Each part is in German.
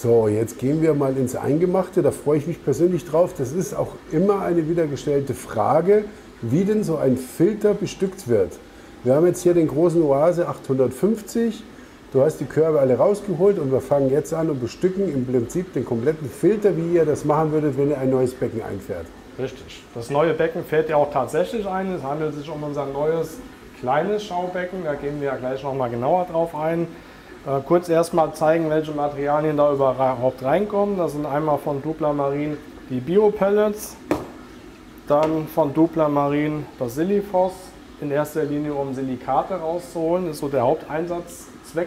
So, jetzt gehen wir mal ins Eingemachte. Da freue ich mich persönlich drauf. Das ist auch immer eine wiedergestellte Frage, wie denn so ein Filter bestückt wird. Wir haben jetzt hier den großen Oase 850. Du hast die Körbe alle rausgeholt und wir fangen jetzt an und bestücken im Prinzip den kompletten Filter, wie ihr das machen würdet, wenn ihr ein neues Becken einfährt. Richtig. Das neue Becken fährt ja auch tatsächlich ein. Es handelt sich um unser neues kleines Schaubecken. Da gehen wir ja gleich noch mal genauer drauf ein. Kurz erstmal zeigen, welche Materialien da überhaupt reinkommen. Das sind einmal von Dupla Marine die Bio-Pellets, dann von Dupla Marine das Silifos, in erster Linie um Silikate rauszuholen, das ist so der Haupteinsatzzweck.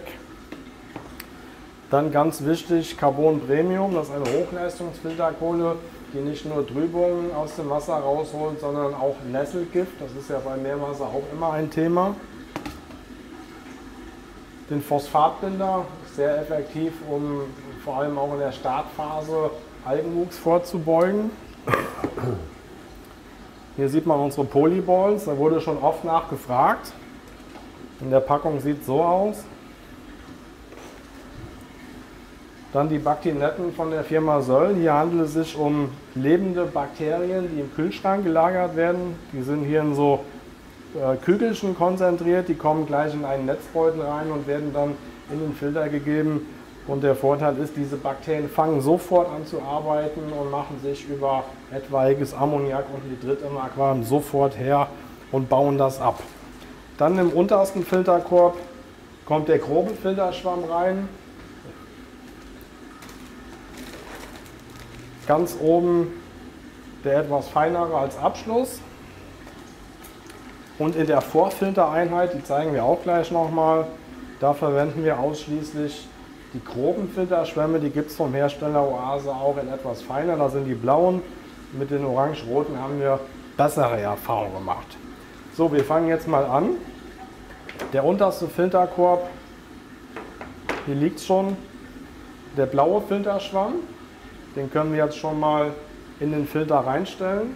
Dann ganz wichtig Carbon Premium, das ist eine Hochleistungsfilterkohle, die nicht nur Trübungen aus dem Wasser rausholt, sondern auch Nesselgift, das ist ja bei Meerwasser auch immer ein Thema. Den Phosphatbinder, sehr effektiv, um vor allem auch in der Startphase Algenwuchs vorzubeugen. Hier sieht man unsere Polyballs, da wurde schon oft nachgefragt. In der Packung sieht es so aus. Dann die Baktinetten von der Firma Söll. Hier handelt es sich um lebende Bakterien, die im Kühlschrank gelagert werden. Die sind hier in so Kügelchen konzentriert, die kommen gleich in einen Netzbeutel rein und werden dann in den Filter gegeben. Und der Vorteil ist, diese Bakterien fangen sofort an zu arbeiten und machen sich über etwaiges Ammoniak und Nitrit im Aquarium sofort her und bauen das ab. Dann im untersten Filterkorb kommt der grobe Filterschwamm rein. Ganz oben der etwas feinere als Abschluss. Und in der Vorfiltereinheit, die zeigen wir auch gleich nochmal, da verwenden wir ausschließlich die groben Filterschwämme, die gibt es vom Hersteller Oase auch in etwas feiner, da sind die blauen. Mit den orange-roten haben wir bessere Erfahrungen gemacht. So, wir fangen jetzt mal an. Der unterste Filterkorb, hier liegt schon der blaue Filterschwamm. Den können wir jetzt schon mal in den Filter reinstellen.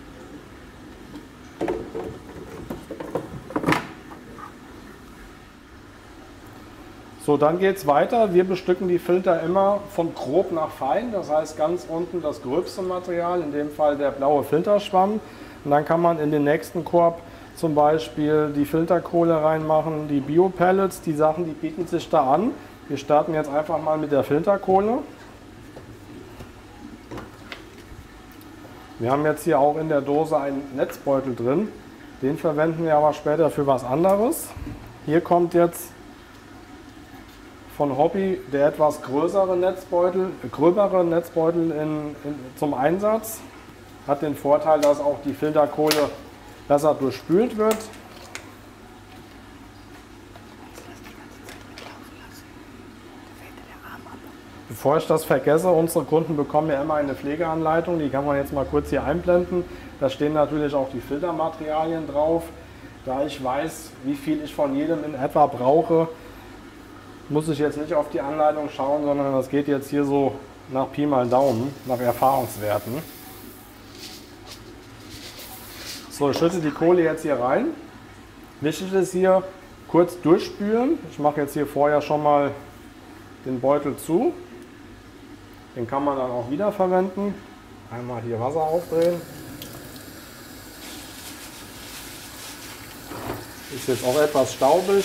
So, dann geht es weiter. Wir bestücken die Filter immer von grob nach fein. Das heißt ganz unten das gröbste Material, in dem Fall der blaue Filterschwamm. Und dann kann man in den nächsten Korb zum Beispiel die Filterkohle reinmachen, die Bio-Pellets, die Sachen, die bieten sich da an. Wir starten jetzt einfach mal mit der Filterkohle. Wir haben jetzt hier auch in der Dose einen Netzbeutel drin. Den verwenden wir aber später für was anderes. Hier kommt jetzt von Hobby der etwas gröbere Netzbeutel zum Einsatz. Hat den Vorteil, dass auch die Filterkohle besser durchspült wird. Bevor ich das vergesse, unsere Kunden bekommen ja immer eine Pflegeanleitung, die kann man jetzt mal kurz hier einblenden. Da stehen natürlich auch die Filtermaterialien drauf. Da ich weiß, wie viel ich von jedem in etwa brauche, muss ich jetzt nicht auf die Anleitung schauen, sondern das geht jetzt hier so nach Pi mal Daumen, nach Erfahrungswerten. So, ich schütte die Kohle jetzt hier rein. Wichtig ist hier kurz durchspülen. Ich mache jetzt hier vorher schon mal den Beutel zu. Den kann man dann auch wieder verwenden. Einmal hier Wasser aufdrehen. Ist jetzt auch etwas staubig.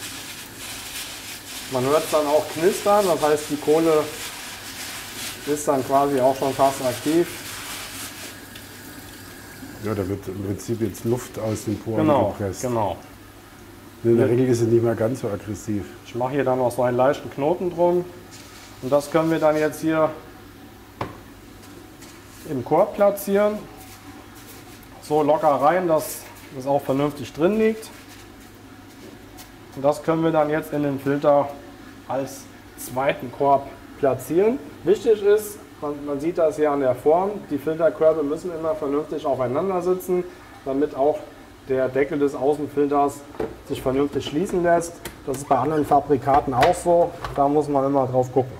Man hört es dann auch knistern, das heißt die Kohle ist dann quasi auch schon fast aktiv. Ja, da wird im Prinzip jetzt Luft aus den Poren gepresst. Genau. In der Regel ist es nicht mehr ganz so aggressiv. Ich mache hier dann noch so einen leichten Knoten drum. Und das können wir dann jetzt hier im Korb platzieren. So locker rein, dass es auch vernünftig drin liegt. Und das können wir dann jetzt in den Filter als zweiten Korb platzieren. Wichtig ist, man sieht das hier an der Form, die Filterkörbe müssen immer vernünftig aufeinander sitzen, damit auch der Deckel des Außenfilters sich vernünftig schließen lässt. Das ist bei anderen Fabrikaten auch so, da muss man immer drauf gucken.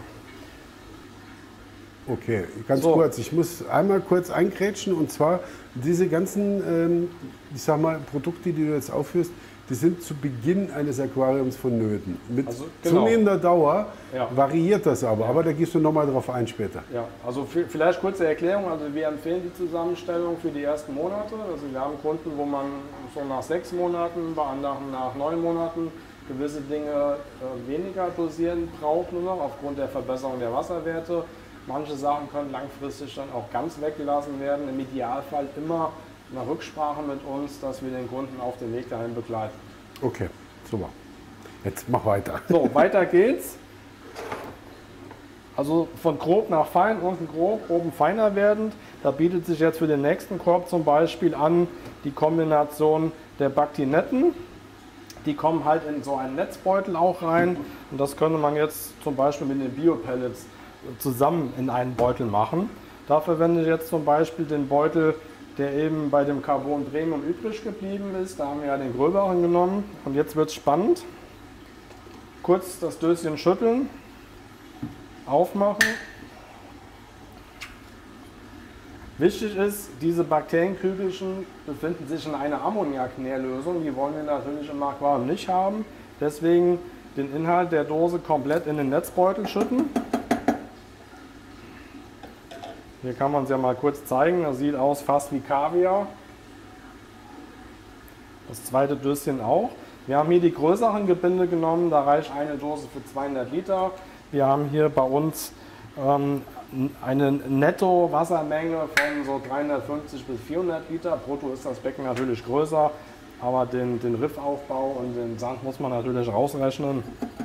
Okay, ganz kurz, ich muss einmal kurz eingrätschen und zwar diese ganzen, ich sag mal, Produkte, die du jetzt aufführst, die sind zu Beginn eines Aquariums vonnöten. Mit genau. zunehmender Dauer Ja. variiert das aber da gehst du nochmal drauf ein später. Ja, also vielleicht kurze Erklärung, also wir empfehlen die Zusammenstellung für die ersten Monate. Also wir haben Kunden, wo man so nach 6 Monaten, bei anderen nach 9 Monaten gewisse Dinge weniger dosieren braucht nur noch aufgrund der Verbesserung der Wasserwerte. Manche Sachen können langfristig dann auch ganz weggelassen werden. Im Idealfall immer eine Rücksprache mit uns, dass wir den Kunden auf dem Weg dahin begleiten. Okay, super. Jetzt mach weiter. So, weiter geht's. Also von grob nach fein, unten grob, oben feiner werdend. Da bietet sich jetzt für den nächsten Korb zum Beispiel an die Kombination der Baktinetten. Die kommen halt in so einen Netzbeutel auch rein. Und das könnte man jetzt zum Beispiel mit den Bio-Pellets zusammen in einen Beutel machen. Da verwende ich jetzt zum Beispiel den Beutel, der eben bei dem Carbon Premium übrig geblieben ist. Da haben wir ja den gröberen genommen. Und jetzt wird es spannend. Kurz das Döschen schütteln, aufmachen. Wichtig ist, diese Bakterienkügelchen befinden sich in einer Ammoniaknährlösung. Die wollen wir natürlich im Aquarium nicht haben. Deswegen den Inhalt der Dose komplett in den Netzbeutel schütten. Hier kann man es ja mal kurz zeigen. Das sieht aus fast wie Kaviar. Das zweite Döschen auch. Wir haben hier die größeren Gebinde genommen. Da reicht eine Dose für 200 Liter. Wir haben hier bei uns eine Netto-Wassermenge von so 350 bis 400 Liter. Brutto ist das Becken natürlich größer, aber den Riffaufbau und den Sand muss man natürlich rausrechnen.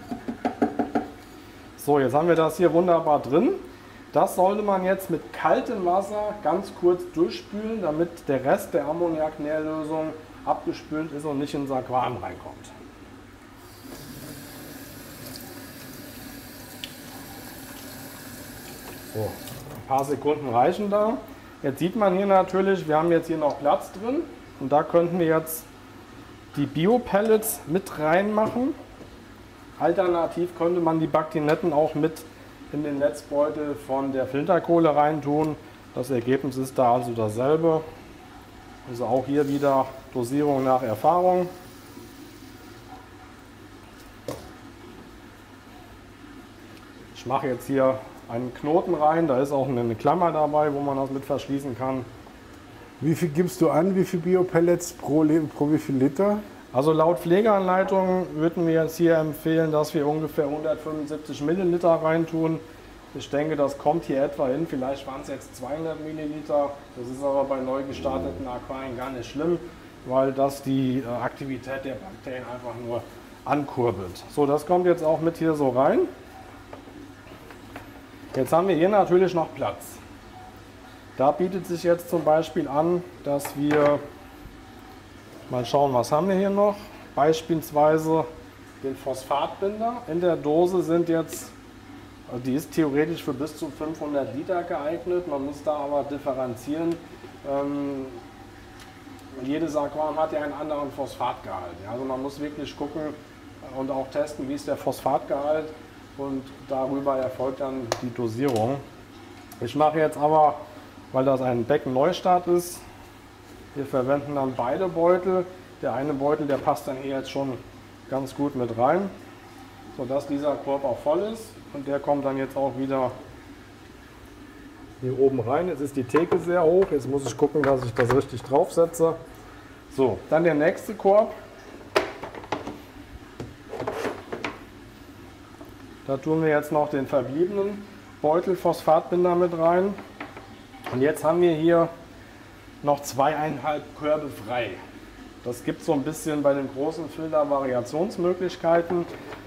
So, jetzt haben wir das hier wunderbar drin. Das sollte man jetzt mit kaltem Wasser ganz kurz durchspülen, damit der Rest der Ammoniaknährlösung abgespült ist und nicht ins Aquarium reinkommt. So, ein paar Sekunden reichen da. Jetzt sieht man hier natürlich, wir haben jetzt hier noch Platz drin und da könnten wir jetzt die Bio-Pellets mit reinmachen. Alternativ könnte man die Baktinetten auch mit in den Netzbeutel von der Filterkohle reintun. Das Ergebnis ist da also dasselbe. Also auch hier wieder Dosierung nach Erfahrung. Ich mache jetzt hier einen Knoten rein, da ist auch eine Klammer dabei, wo man das mit verschließen kann. Wie viel gibst du an, wie viel Bio-Pellets pro wie viel Liter? Also laut Pflegeanleitung würden wir jetzt hier empfehlen, dass wir ungefähr 175 Milliliter reintun. Ich denke, das kommt hier etwa hin. Vielleicht waren es jetzt 200 Milliliter. Das ist aber bei neu gestarteten Aquarien gar nicht schlimm, weil das die Aktivität der Bakterien einfach nur ankurbelt. So, das kommt jetzt auch mit hier so rein. Jetzt haben wir hier natürlich noch Platz. Da bietet sich jetzt zum Beispiel an, dass wir mal schauen, was haben wir hier noch. Beispielsweise den Phosphatbinder. In der Dose sind jetzt, die ist theoretisch für bis zu 500 Liter geeignet. Man muss da aber differenzieren. Jedes Aquarium hat ja einen anderen Phosphatgehalt. Also man muss wirklich gucken und auch testen, wie ist der Phosphatgehalt. Und darüber erfolgt dann die Dosierung. Ich mache jetzt aber, weil das ein Beckenneustart ist, wir verwenden dann beide Beutel. Der eine Beutel, der passt dann hier jetzt schon ganz gut mit rein, sodass dieser Korb auch voll ist. Und der kommt dann jetzt auch wieder hier oben rein. Jetzt ist die Theke sehr hoch. Jetzt muss ich gucken, dass ich das richtig draufsetze. So, dann der nächste Korb. Da tun wir jetzt noch den verbliebenen Beutel Phosphatbinder mit rein. Und jetzt haben wir hier noch 2,5 Körbe frei. Das gibt so ein bisschen bei den großen Filter Variationsmöglichkeiten.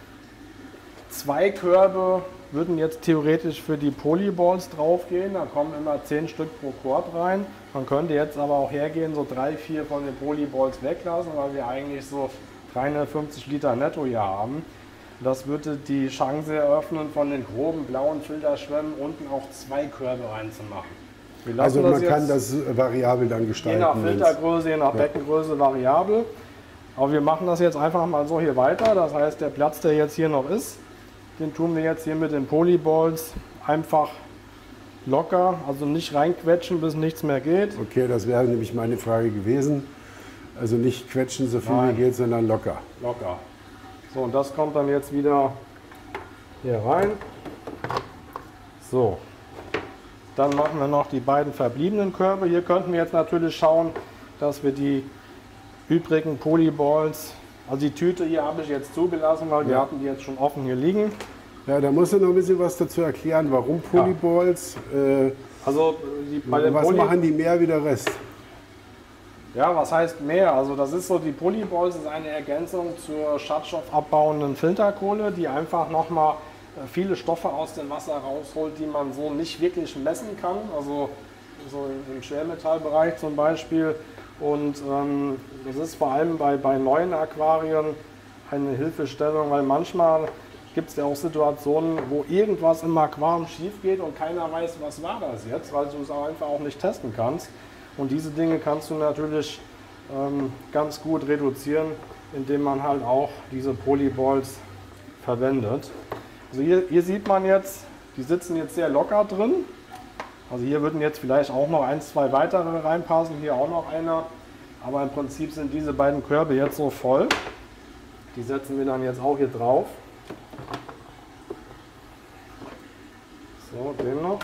2 Körbe würden jetzt theoretisch für die Polyballs draufgehen. Da kommen immer 10 Stück pro Korb rein. Man könnte jetzt aber auch hergehen, so 3, 4 von den Polyballs weglassen, weil wir eigentlich so 350 Liter netto hier haben. Das würde die Chance eröffnen, von den groben blauen Filterschwämmen unten auch 2 Körbe reinzumachen. Also man kann das variabel dann gestalten. Je nach Filtergröße, je nach Beckengröße variabel. Aber wir machen das jetzt einfach mal so hier weiter. Das heißt, der Platz, der jetzt hier noch ist, den tun wir jetzt hier mit den Polyballs einfach locker, also nicht reinquetschen, bis nichts mehr geht. Okay, das wäre nämlich meine Frage gewesen. Also nicht quetschen, so viel Nein. wie geht, sondern locker. Locker. So, und das kommt dann jetzt wieder hier rein. So. Dann machen wir noch die beiden verbliebenen Körbe. Hier könnten wir jetzt natürlich schauen, dass wir die übrigen Polyballs, also die Tüte hier habe ich jetzt zugelassen, weil wir hatten die jetzt schon offen hier liegen. Ja, da musst du noch ein bisschen was dazu erklären, warum Polyballs, Also bei den was machen die mehr wie der Rest? Ja, was heißt mehr? Also das ist so, die Polyballs ist eine Ergänzung zur schadstoffabbauenden Filterkohle, die einfach nochmal viele Stoffe aus dem Wasser rausholt, die man so nicht wirklich messen kann. Also so im Schwermetallbereich zum Beispiel. Und das ist vor allem bei neuen Aquarien eine Hilfestellung, weil manchmal gibt es ja auch Situationen, wo irgendwas im Aquarium schief geht und keiner weiß, was war das jetzt, weil du es auch einfach auch nicht testen kannst. Und diese Dinge kannst du natürlich ganz gut reduzieren, indem man halt auch diese Polyballs verwendet. Also hier sieht man jetzt, die sitzen jetzt sehr locker drin. Also hier würden jetzt vielleicht auch noch 1, 2 weitere reinpassen, hier auch noch einer. Aber im Prinzip sind diese beiden Körbe jetzt so voll. Die setzen wir dann jetzt auch hier drauf. So, den noch.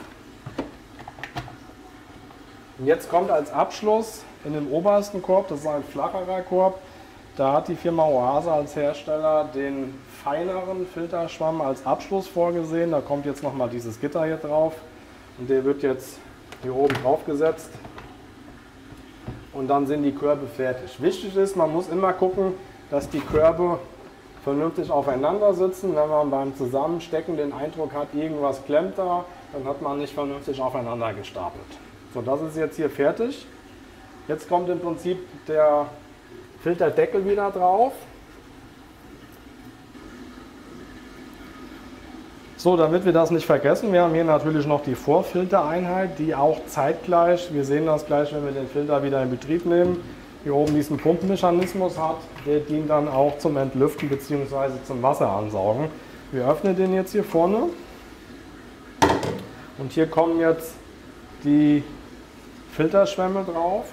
Und jetzt kommt als Abschluss in den obersten Korb, das ist ein flacherer Korb, da hat die Firma Oase als Hersteller den feineren Filterschwamm als Abschluss vorgesehen. Da kommt jetzt nochmal dieses Gitter hier drauf und der wird jetzt hier oben drauf gesetzt und dann sind die Körbe fertig. Wichtig ist, man muss immer gucken, dass die Körbe vernünftig aufeinander sitzen. Wenn man beim Zusammenstecken den Eindruck hat, irgendwas klemmt da, dann hat man nicht vernünftig aufeinander gestapelt. So, das ist jetzt hier fertig. Jetzt kommt im Prinzip der Filterdeckel wieder drauf. So, damit wir das nicht vergessen, wir haben hier natürlich noch die Vorfiltereinheit, die auch zeitgleich, wir sehen das gleich, wenn wir den Filter wieder in Betrieb nehmen, hier oben diesen Pumpenmechanismus hat, der dient dann auch zum Entlüften bzw. zum Wasseransaugen. Wir öffnen den jetzt hier vorne und hier kommen jetzt die Filterschwämme drauf.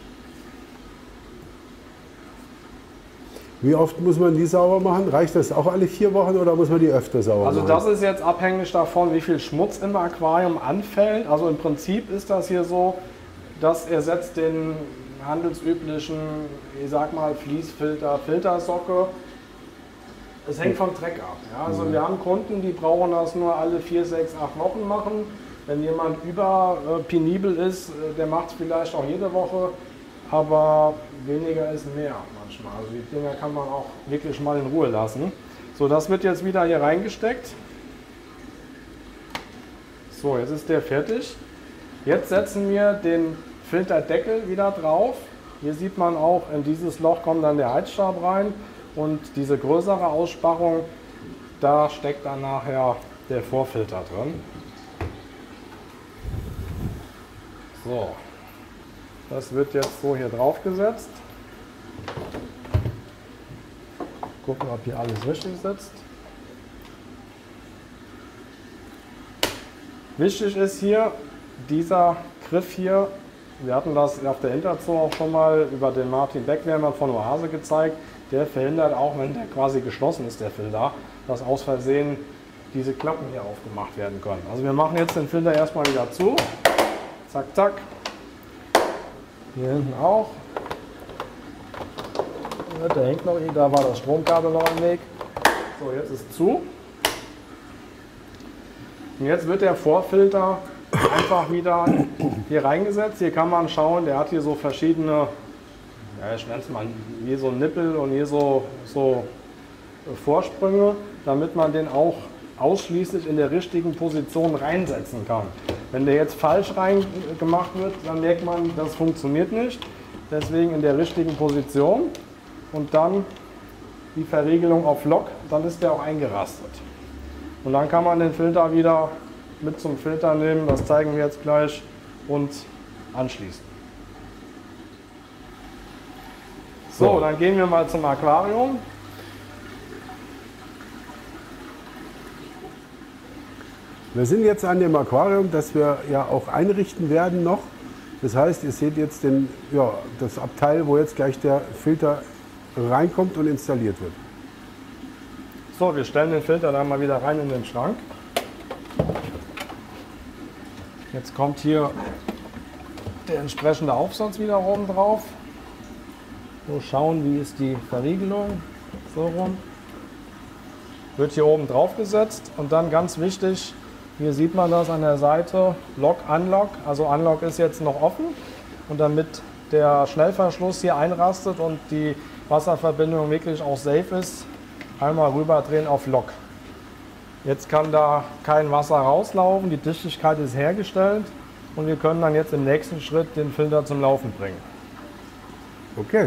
Wie oft muss man die sauber machen? Reicht das auch alle 4 Wochen oder muss man die öfter sauber machen? Also das ist jetzt abhängig davon, wie viel Schmutz im Aquarium anfällt. Also im Prinzip ist das hier so, das ersetzt den handelsüblichen, ich sag mal, Fließfilter, Filtersocke. Es hängt vom Dreck ab. Ja? Also wir haben Kunden, die brauchen das nur alle 4, 6, 8 Wochen machen. Wenn jemand penibel ist, der macht es vielleicht auch jede Woche, aber weniger ist mehr manchmal. Also die Dinger kann man auch wirklich mal in Ruhe lassen. So, das wird jetzt wieder hier reingesteckt. So, jetzt ist der fertig. Jetzt setzen wir den Filterdeckel wieder drauf. Hier sieht man auch, in dieses Loch kommt dann der Heizstab rein und diese größere Aussparung, da steckt dann nachher der Vorfilter drin. So, das wird jetzt so hier drauf gesetzt. Gucken, ob hier alles richtig sitzt. Wichtig ist hier dieser Griff hier. Wir hatten das auf der Interzoo auch schon mal über den Martin Beckwärmer von Oase gezeigt. Der verhindert auch, wenn der quasi geschlossen ist, der Filter, dass aus Versehen diese Klappen hier aufgemacht werden können. Also wir machen jetzt den Filter erstmal wieder zu. Zack, zack. Hier hinten auch. Der hängt noch, da war das Stromkabel noch im Weg. So, jetzt ist zu. Und jetzt wird der Vorfilter einfach wieder hier reingesetzt. Hier kann man schauen, der hat hier so verschiedene, ja, ich nenne es mal, hier so Nippel und hier so Vorsprünge, damit man den auch ausschließlich in der richtigen Position reinsetzen kann. Wenn der jetzt falsch gemacht wird, dann merkt man, das funktioniert nicht. Deswegen in der richtigen Position und dann die Verriegelung auf Lock, dann ist der auch eingerastet. Und dann kann man den Filter wieder mit zum Filter nehmen, das zeigen wir jetzt gleich, und anschließen. So, dann gehen wir mal zum Aquarium. Wir sind jetzt an dem Aquarium, das wir ja auch einrichten werden noch. Das heißt, ihr seht jetzt das Abteil, wo jetzt gleich der Filter reinkommt und installiert wird. So, wir stellen den Filter dann mal wieder rein in den Schrank. Jetzt kommt hier der entsprechende Aufsatz wieder oben drauf. So, schauen, wie ist die Verriegelung. So rum. Wird hier oben drauf gesetzt und dann ganz wichtig, hier sieht man das an der Seite, Lock, Unlock. Also Unlock ist jetzt noch offen und damit der Schnellverschluss hier einrastet und die Wasserverbindung wirklich auch safe ist, einmal rüberdrehen auf Lock. Jetzt kann da kein Wasser rauslaufen, die Dichtigkeit ist hergestellt und wir können dann jetzt im nächsten Schritt den Filter zum Laufen bringen. Okay.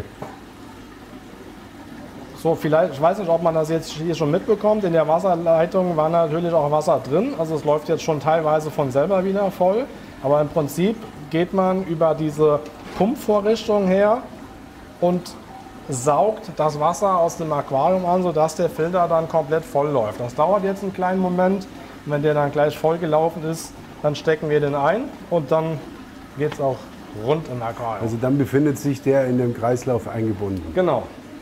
So, vielleicht, ich weiß nicht, ob man das jetzt hier schon mitbekommt, in der Wasserleitung war natürlich auch Wasser drin, also es läuft jetzt schon teilweise von selber wieder voll, aber im Prinzip geht man über diese Pumpvorrichtung her und saugt das Wasser aus dem Aquarium an, sodass der Filter dann komplett voll läuft. Das dauert jetzt einen kleinen Moment und wenn der dann gleich voll gelaufen ist, dann stecken wir den ein und dann geht es auch rund im Aquarium. Also dann befindet sich der in dem Kreislauf eingebunden. Genau.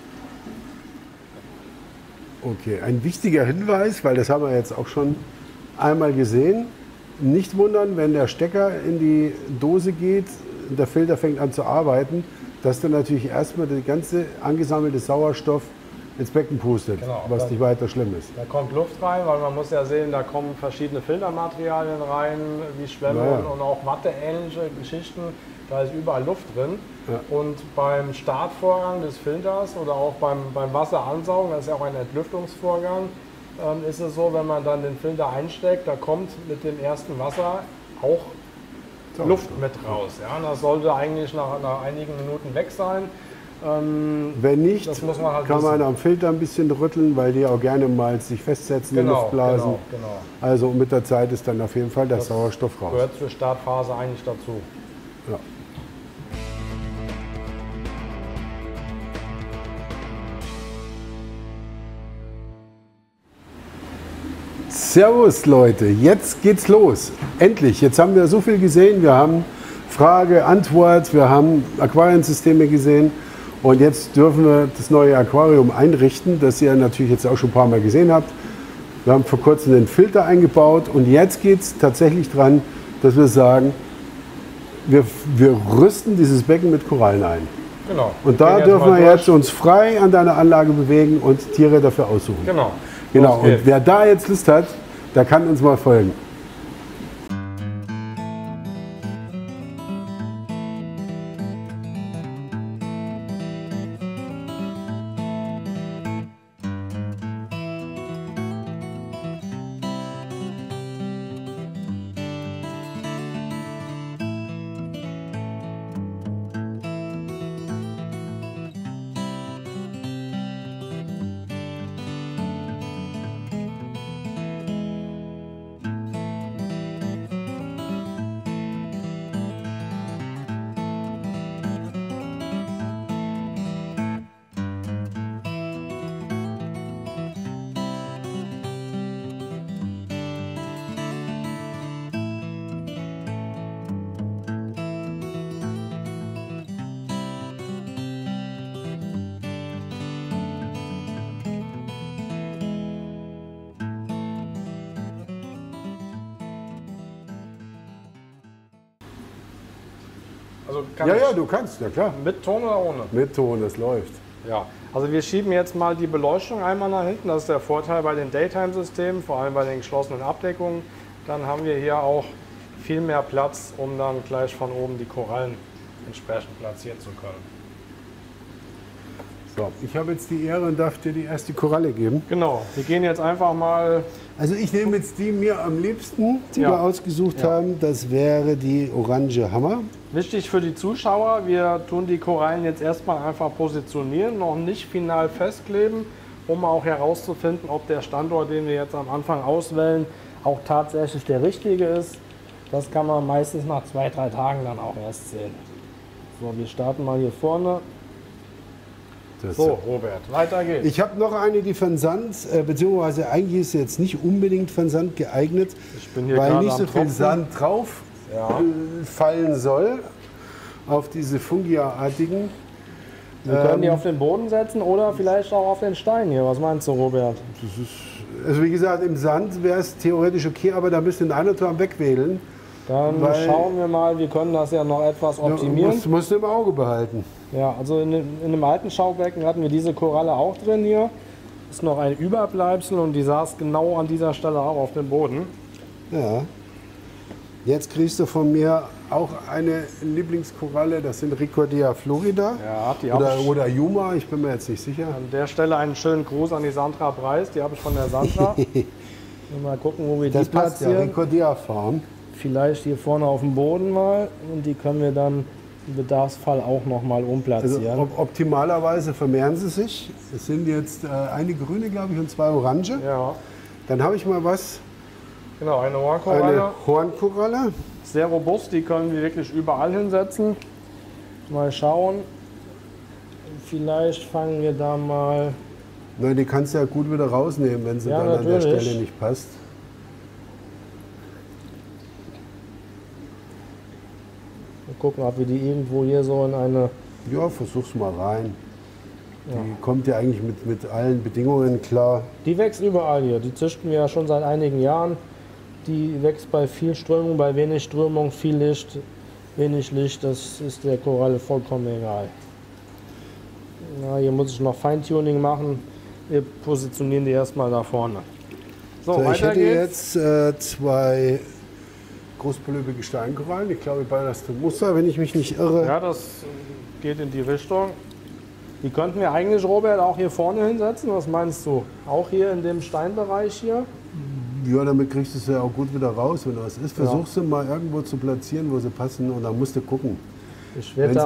Okay, ein wichtiger Hinweis, weil das haben wir jetzt auch schon einmal gesehen. Nicht wundern, wenn der Stecker in die Dose geht, der Filter fängt an zu arbeiten, dass dann natürlich erstmal der ganze angesammelte Sauerstoff ins Becken pustet, Genau, was nicht weiter schlimm ist. Da kommt Luft rein, weil man muss ja sehen, da kommen verschiedene Filtermaterialien rein, wie Schwämme und auch Watte-ähnliche Geschichten. Da ist überall Luft drin. Ja. Und beim Startvorgang des Filters oder auch beim Wasseransaugen, das ist ja auch ein Entlüftungsvorgang, ist es so, wenn man dann den Filter einsteckt, da kommt mit dem ersten Wasser auch Luft mit raus. Ja, das sollte eigentlich nach einigen Minuten weg sein. Wenn nicht, kann man am Filter ein bisschen rütteln, weil die auch gerne mal sich festsetzen in Luftblasen. Genau. Also mit der Zeit ist dann auf jeden Fall der Sauerstoff raus. Das gehört zur Startphase eigentlich dazu. Ja. Servus Leute, jetzt geht's los. Endlich, jetzt haben wir so viel gesehen. Wir haben Frage, Antwort, wir haben Aquariensysteme gesehen und jetzt dürfen wir das neue Aquarium einrichten, das ihr natürlich jetzt auch schon ein paar Mal gesehen habt. Wir haben vor kurzem den Filter eingebaut und jetzt geht es tatsächlich dran, dass wir sagen, wir rüsten dieses Becken mit Korallen ein. Genau. Und da dürfen wir jetzt uns frei an deiner Anlage bewegen und Tiere dafür aussuchen. Genau. Und wer da jetzt Lust hat, der kann uns mal folgen. Also ja, du kannst, ja klar. Mit Ton oder ohne? Mit Ton, das läuft. Ja, also wir schieben jetzt mal die Beleuchtung einmal nach hinten. Das ist der Vorteil bei den Daytime-Systemen, vor allem bei den geschlossenen Abdeckungen. Dann haben wir hier auch viel mehr Platz, um dann gleich von oben die Korallen entsprechend platzieren zu können. So, ich habe jetzt die Ehre und darf dir die erste Koralle geben. Genau, wir gehen jetzt einfach mal... Also ich nehme jetzt die mir am liebsten, die wir ausgesucht haben. Das wäre die Orange Hammer. Wichtig für die Zuschauer, wir tun die Korallen jetzt erstmal einfach positionieren, noch nicht final festkleben, um auch herauszufinden, ob der Standort, den wir jetzt am Anfang auswählen, auch tatsächlich der richtige ist. Das kann man meistens nach 2-3 Tagen dann auch erst sehen. So, wir starten mal hier vorne. So, Robert, weiter geht's. Ich habe noch eine, die für den Sand, beziehungsweise eigentlich ist sie jetzt nicht unbedingt für den Sand geeignet, ich bin hier weil nicht so viel Sand drauf fallen soll. auf diese Fungia-artigen. Wir können die auf den Boden setzen oder vielleicht auch auf den Stein hier. Was meinst du, Robert? Also wie gesagt, im Sand wäre es theoretisch okay, aber da müsst ihr den einen Turm wegwählen. Dann schauen wir mal, wir können das ja noch etwas optimieren. Musst du im Auge behalten. Ja, also in einem alten Schaubecken hatten wir diese Koralle auch drin hier. Ist noch ein Überbleibsel und die saß genau an dieser Stelle auch auf dem Boden. Ja. Jetzt kriegst du von mir auch eine Lieblingskoralle, das sind Ricordea florida. Ja, die oder Yuma, ich bin mir jetzt nicht sicher. An der Stelle einen schönen Gruß an die Sandra Preis, die habe ich von der Sandra. Mal gucken, wo wir die platzieren. Ja, Ricordea Farm. Vielleicht hier vorne auf dem Boden mal und die können wir dann im Bedarfsfall auch noch mal umplatzieren. Also, optimalerweise vermehren sie sich. Es sind jetzt eine grüne, glaube ich, und 2 orange. Ja. Dann habe ich mal was. Genau, eine Hornkoralle. Eine Hornkoralle. Sehr robust, die können wir wirklich überall hinsetzen. Mal schauen. Vielleicht fangen wir da mal. Nein, die kannst du ja gut wieder rausnehmen, wenn sie dann an der Stelle nicht passt. Wir gucken, ob wir die irgendwo hier so in eine. Ja, versuch's mal rein. Ja. Die kommt ja eigentlich mit allen Bedingungen klar. Die wächst überall hier. Die züchten wir ja schon seit einigen Jahren. Die wächst bei viel Strömung, bei wenig Strömung, viel Licht, wenig Licht. Das ist der Koralle vollkommen egal. Ja, hier muss ich noch Feintuning machen. Wir positionieren die erstmal da vorne. So, ich hätte jetzt 2 großbelöbige Steinkorallen. Ich glaube, beide das Muster, wenn ich mich nicht irre. Ja, das geht in die Richtung. Die könnten wir eigentlich, Robert, auch hier vorne hinsetzen. Was meinst du? Auch hier in dem Steinbereich hier? Ja, damit kriegst du es ja auch gut wieder raus, wenn das ist. Versuchst du mal irgendwo zu platzieren, wo sie passen und dann musst du gucken. Ich werde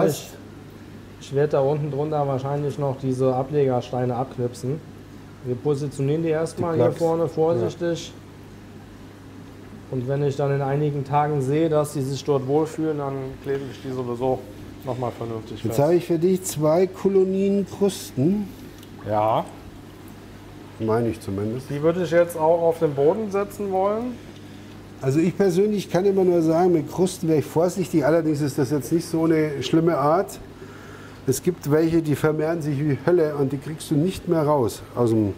da unten drunter wahrscheinlich noch diese Ablegersteine abknipsen. Wir positionieren die erstmal hier vorne vorsichtig. Ja. Und wenn ich dann in einigen Tagen sehe, dass sie sich dort wohlfühlen, dann klebe ich die sowieso nochmal vernünftig fest. Jetzt habe ich für dich 2 Kolonien Krusten. Ja. Meine ich zumindest. Die würde ich jetzt auch auf den Boden setzen wollen. Also ich persönlich kann immer nur sagen, mit Krusten wäre ich vorsichtig. Allerdings ist das jetzt nicht so eine schlimme Art. Es gibt welche, die vermehren sich wie Hölle und die kriegst du nicht mehr raus aus dem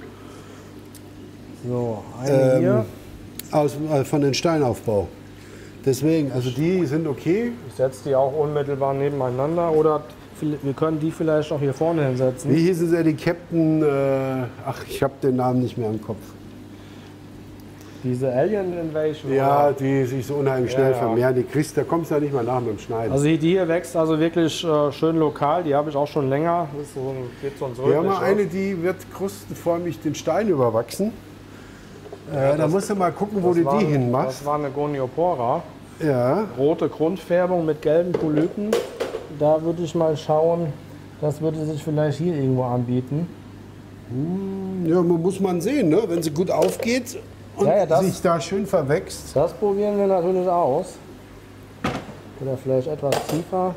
eine hier. Von den Steinaufbau. Deswegen, also die sind okay. Ich setze die auch unmittelbar nebeneinander oder wir können die vielleicht auch hier vorne hinsetzen. Wie hießen sie, die Captain? Ich habe den Namen nicht mehr im Kopf. Diese Alien Invasion? Ja, die sich so unheimlich schnell vermehren. Die kriegst, da kommst du ja nicht mal nach mit dem Schneiden. Also die hier wächst also wirklich schön lokal. Die habe ich auch schon länger. Das ist geht so wir haben mal eine, die wird krustenförmig den Stein überwachsen. Da musst du mal gucken, wo du die hinmachst. Das war eine Goniopora. Ja. Rote Grundfärbung mit gelben Polypen. Da würde ich mal schauen, das würde sich vielleicht hier irgendwo anbieten. Ja, muss man sehen, ne? Wenn sie gut aufgeht und sich da schön verwächst. Das probieren wir natürlich aus. Oder vielleicht etwas tiefer.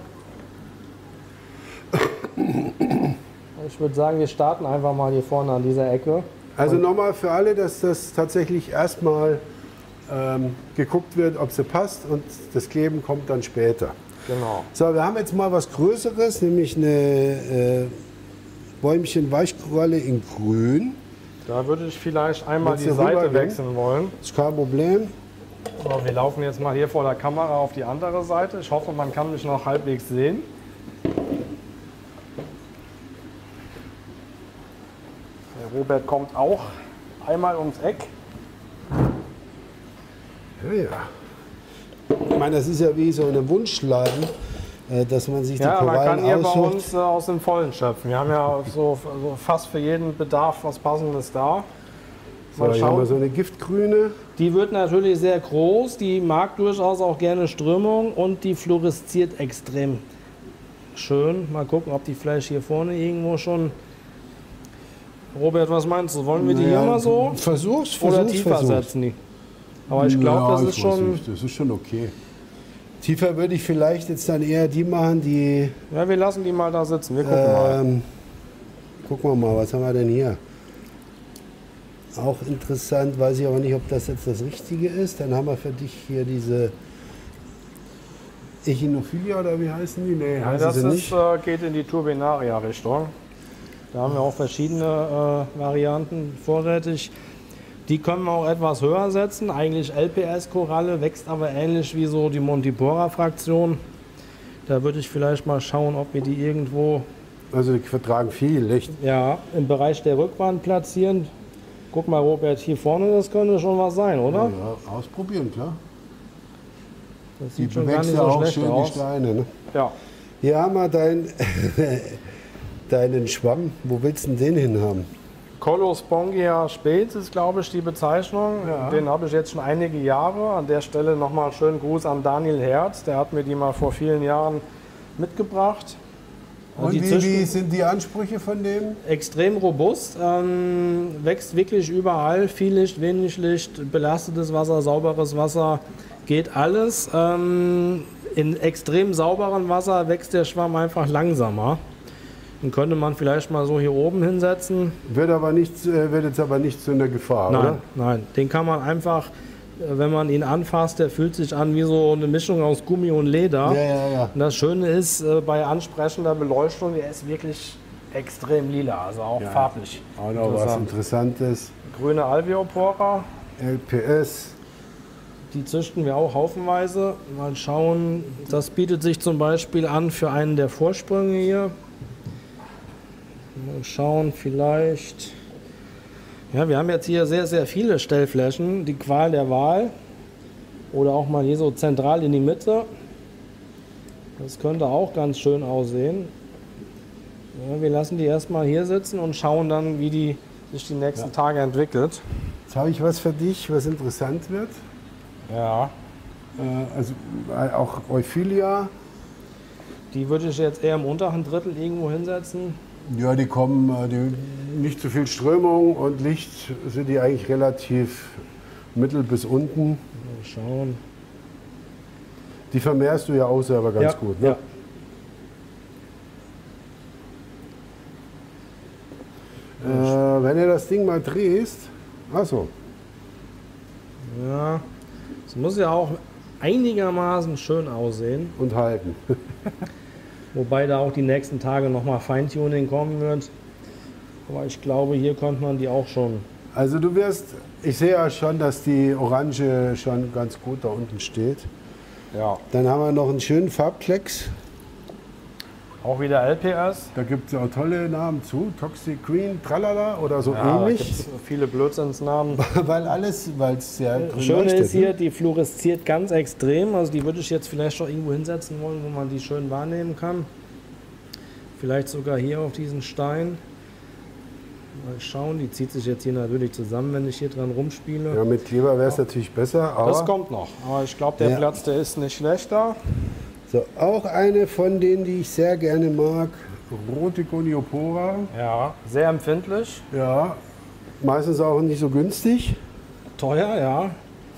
Ich würde sagen, wir starten einfach mal hier vorne an dieser Ecke. Also nochmal für alle, dass das tatsächlich erstmal geguckt wird, ob sie passt und das Kleben kommt dann später. Genau. So, wir haben jetzt mal was Größeres, nämlich eine Bäumchen-Weichkoralle in Grün. Da würde ich vielleicht einmal die Seite wechseln wollen. Ist kein Problem. So, wir laufen jetzt mal hier vor der Kamera auf die andere Seite. Ich hoffe, man kann mich noch halbwegs sehen. Der Robert kommt auch einmal ums Eck. Ja. Ich meine, das ist ja wie so eine Wunschladen, dass man sich die Korallen man kann hier aussucht. bei uns aus dem Vollen schöpfen. Wir haben ja so fast für jeden Bedarf was Passendes da. So, hier haben wir so eine Giftgrüne. Die wird natürlich sehr groß, die mag durchaus auch gerne Strömung und die fluoresziert extrem schön. Mal gucken, ob die vielleicht hier vorne irgendwo schon... Robert, was meinst du? Wollen wir die hier mal so? Versuch's. Oder tiefer setzen die? Aber ich glaube, das ist schon... Das ist schon okay. Tiefer würde ich vielleicht jetzt dann eher die machen, die... Ja, wir lassen die mal da sitzen. Wir gucken mal. Gucken wir mal, was haben wir denn hier? Auch interessant, weiß ich aber nicht, ob das jetzt das Richtige ist. Dann haben wir für dich hier diese Echinophilia oder wie heißen die? Nee, Ja, heißen das sie ist, nicht. geht in die Turbinaria-Richtung. Da haben wir auch verschiedene Varianten vorrätig. Die können wir auch etwas höher setzen. Eigentlich LPS-Koralle, wächst aber ähnlich wie so die Montipora-Fraktion. Da würde ich vielleicht mal schauen, ob wir die irgendwo Also die vertragen viel Licht. im Bereich der Rückwand platzieren. Guck mal, Robert, hier vorne, das könnte schon was sein, oder? Ja, ausprobieren, klar. Das Die sieht schon gar bewächst nicht ja so auch schlecht schön die aus. Steine. Ne? Ja. Hier haben wir deinen Schwamm. Wo willst du denn den hin haben? Colospongia spez ist, glaube ich, die Bezeichnung. Ja. Den habe ich jetzt schon einige Jahre. An der Stelle nochmal schönen Gruß an Daniel Herz. Der hat mir die mal vor vielen Jahren mitgebracht. Und die wie sind die Ansprüche von dem? Extrem robust, wächst wirklich überall, viel Licht, wenig Licht, belastetes Wasser, sauberes Wasser, geht alles. In extrem sauberem Wasser wächst der Schwamm einfach langsamer. Den könnte man vielleicht mal so hier oben hinsetzen. Wird jetzt aber nicht zu einer Gefahr, Nein, oder? nein, den kann man einfach, wenn man ihn anfasst, der fühlt sich an wie so eine Mischung aus Gummi und Leder. Ja. Und das Schöne ist, bei ansprechender Beleuchtung, der ist wirklich extrem lila, also auch farblich. Auch noch was Interessantes. Grüne Alveopora, LPS. die züchten wir auch haufenweise. Mal schauen, das bietet sich zum Beispiel an für einen der Vorsprünge hier. Mal schauen, vielleicht. Ja, wir haben jetzt hier sehr, sehr viele Stellflächen. Die Qual der Wahl. Oder auch mal hier so zentral in die Mitte. Das könnte auch ganz schön aussehen. Ja, wir lassen die erstmal hier sitzen und schauen dann, wie die sich die nächsten Tage entwickelt. Jetzt habe ich was für dich, was interessant wird. Ja. Also auch Euphilia. Die würde ich jetzt eher im unteren Drittel irgendwo hinsetzen. Ja, die kommen, nicht zu viel Strömung und Licht sind die eigentlich relativ mittel bis unten. Mal schauen. Die vermehrst du ja auch selber ganz gut, ne? Wenn du das Ding mal drehst, achso, Ja, es muss ja auch einigermaßen schön aussehen. und halten. Wobei da auch die nächsten Tage nochmal Feintuning kommen wird. Aber ich glaube, hier könnte man die auch schon. Also ich sehe ja schon, dass die Orange schon ganz gut da unten steht. Ja. Dann haben wir noch einen schönen Farbklecks. Auch wieder LPS. Da gibt es auch tolle Namen zu. Toxic Green, Tralala oder so Ja, da gibt ähnlich. es viele Blödsinnsnamen. Weil es ja grün Schöne leuchtet, ist hier, ne? die fluoresziert ganz extrem. Also die würde ich jetzt vielleicht schon irgendwo hinsetzen wollen, wo man die schön wahrnehmen kann. Vielleicht sogar hier auf diesen Stein. Mal schauen, die zieht sich jetzt hier natürlich zusammen, wenn ich hier dran rumspiele. Ja, mit Kleber wäre es natürlich besser, aber Das kommt noch. Aber ich glaube, der Ja. Platz, der ist nicht schlechter. so, auch eine von denen, die ich sehr gerne mag, rote Goniopora. Ja, sehr empfindlich. Ja, meistens auch nicht so günstig. Teuer, ja.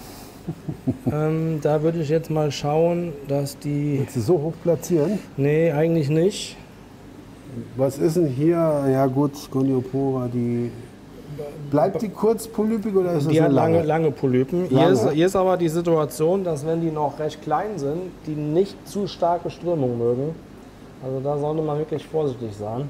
Da würde ich jetzt mal schauen, dass die... Willst du so hoch platzieren? Nee, eigentlich nicht. Was ist denn hier? Ja gut, Goniopora, die... Bleibt die kurz polypig oder ist das Die eine hat lange? lange Polypen. Lange. Hier ist aber die Situation, dass wenn die noch recht klein sind, die nicht zu starke Strömung mögen. Also da sollte man wirklich vorsichtig sein.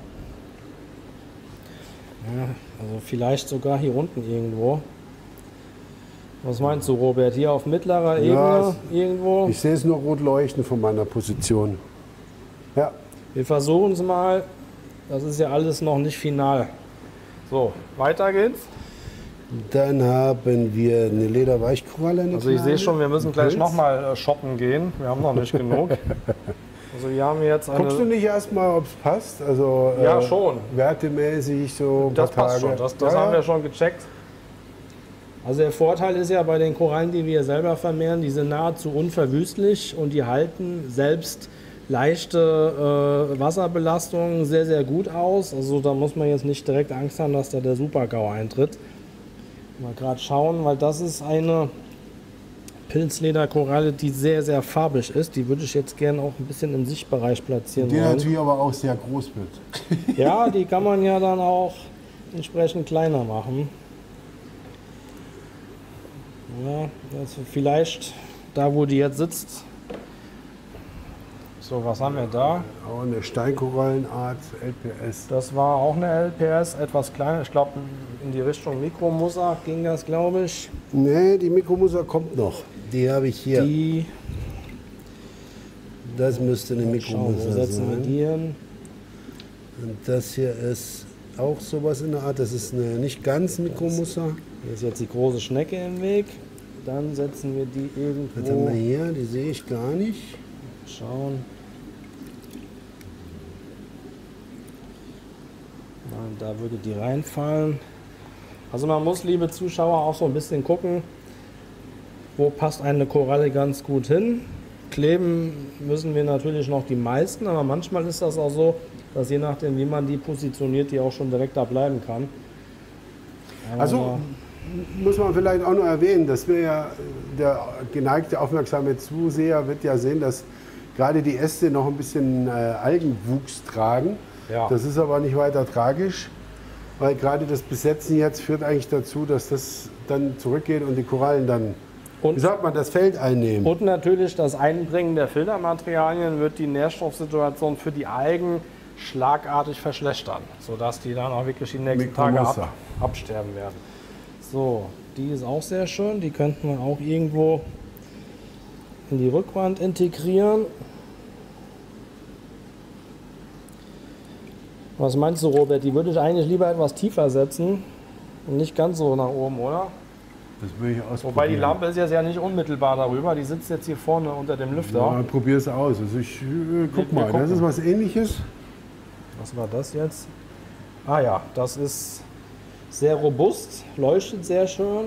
Ja, also vielleicht sogar hier unten irgendwo. Was meinst du, Robert? Hier auf mittlerer Ebene Ja, irgendwo? Ich sehe es nur rot leuchten von meiner Position. Ja, Wir versuchen es mal. Das ist ja alles noch nicht final. So, weiter geht's. dann haben wir eine Lederweichkoralle. eine Also ich sehe kleine. schon, wir müssen gleich Pilz. nochmal shoppen gehen. Wir haben noch nicht genug. Also wir haben jetzt Guckst du eine... nicht erstmal, ob es passt? Also Ja, schon. wertemäßig so ein Das paar passt Tage. schon, das Ja, haben wir schon gecheckt. Also der Vorteil ist ja bei den Korallen, die wir selber vermehren, die sind nahezu unverwüstlich und die halten selbst leichte Wasserbelastungen sehr, sehr gut aus. Also da muss man jetzt nicht direkt Angst haben, dass da der Super-GAU eintritt. Mal gerade schauen, weil das ist eine Pilzlederkoralle, die sehr, sehr farbig ist. Die würde ich jetzt gerne auch ein bisschen im Sichtbereich platzieren Die wollen. natürlich aber auch sehr groß wird. Ja, die kann man ja dann auch entsprechend kleiner machen. Ja, also vielleicht da, wo die jetzt sitzt, So, was haben wir da? Auch eine Steinkorallenart, LPS. Das war auch eine LPS, etwas kleiner. Ich glaube, in die Richtung Mikromussa ging das, glaube ich. Nee, die Mikromussa kommt noch. Die habe ich hier. Die, Das müsste eine schauen, Mikromussa wo setzen wir sein. die hin? Und das hier ist auch sowas in der Art. Das ist eine nicht ganz Mikromussa. Hier ist jetzt die große Schnecke im Weg. Dann setzen wir die Was haben wir irgendwo. hier? Die sehe ich gar nicht. Schauen. Nein, da würde die reinfallen. Also man muss, liebe Zuschauer, auch so ein bisschen gucken, wo passt eine Koralle ganz gut hin. Kleben müssen wir natürlich noch die meisten, aber manchmal ist das auch so, dass je nachdem, wie man die positioniert, die auch schon direkt da bleiben kann. Aber Also muss man vielleicht auch noch erwähnen, dass wir ja, der geneigte, aufmerksame Zuseher wird ja sehen, dass gerade die Äste noch ein bisschen Algenwuchs tragen. Ja. Das ist aber nicht weiter tragisch, weil gerade das Besetzen jetzt führt eigentlich dazu, dass das dann zurückgeht und die Korallen dann, wie sagt man, das Feld einnehmen. Und natürlich das Einbringen der Filtermaterialien wird die Nährstoffsituation für die Algen schlagartig verschlechtern, sodass die dann auch wirklich die nächsten Tage Mikromussa. absterben werden. So, die ist auch sehr schön, die könnten wir auch irgendwo in die Rückwand integrieren. Was meinst du, Robert? Die würde ich eigentlich lieber etwas tiefer setzen und nicht ganz so nach oben, oder? Das will ich ausprobieren. Wobei die Lampe ist jetzt ja nicht unmittelbar darüber, die sitzt jetzt hier vorne unter dem Lüfter. Ja, probier es aus. Also ich guck Wir mal, das gucken. ist was Ähnliches. Was war das jetzt? Ah ja, das ist sehr robust, leuchtet sehr schön.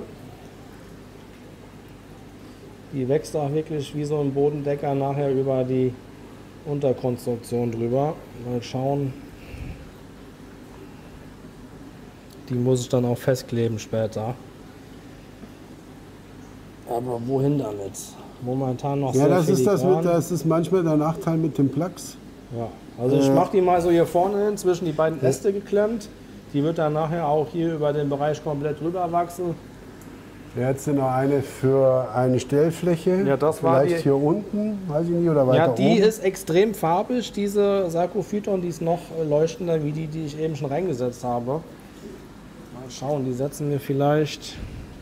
Die wächst auch wirklich wie so ein Bodendecker nachher über die Unterkonstruktion drüber. Mal schauen. Die muss ich dann auch festkleben später. Aber wohin damit? Momentan noch Ja, sehr das ist filigran. das ist manchmal der Nachteil mit dem Plugs. Ja, also ich mache die mal so hier vorne hin, zwischen die beiden Äste geklemmt. Die wird dann nachher auch hier über den Bereich komplett rüber wachsen. Jetzt noch eine für eine Stellfläche. Ja, das war vielleicht die- hier unten, weiß ich nicht, oder weiter Ja, die oben. ist extrem farbig, diese Sarkophyton, die ist noch leuchtender wie die, die ich eben schon reingesetzt habe. Mal schauen, die setzen wir vielleicht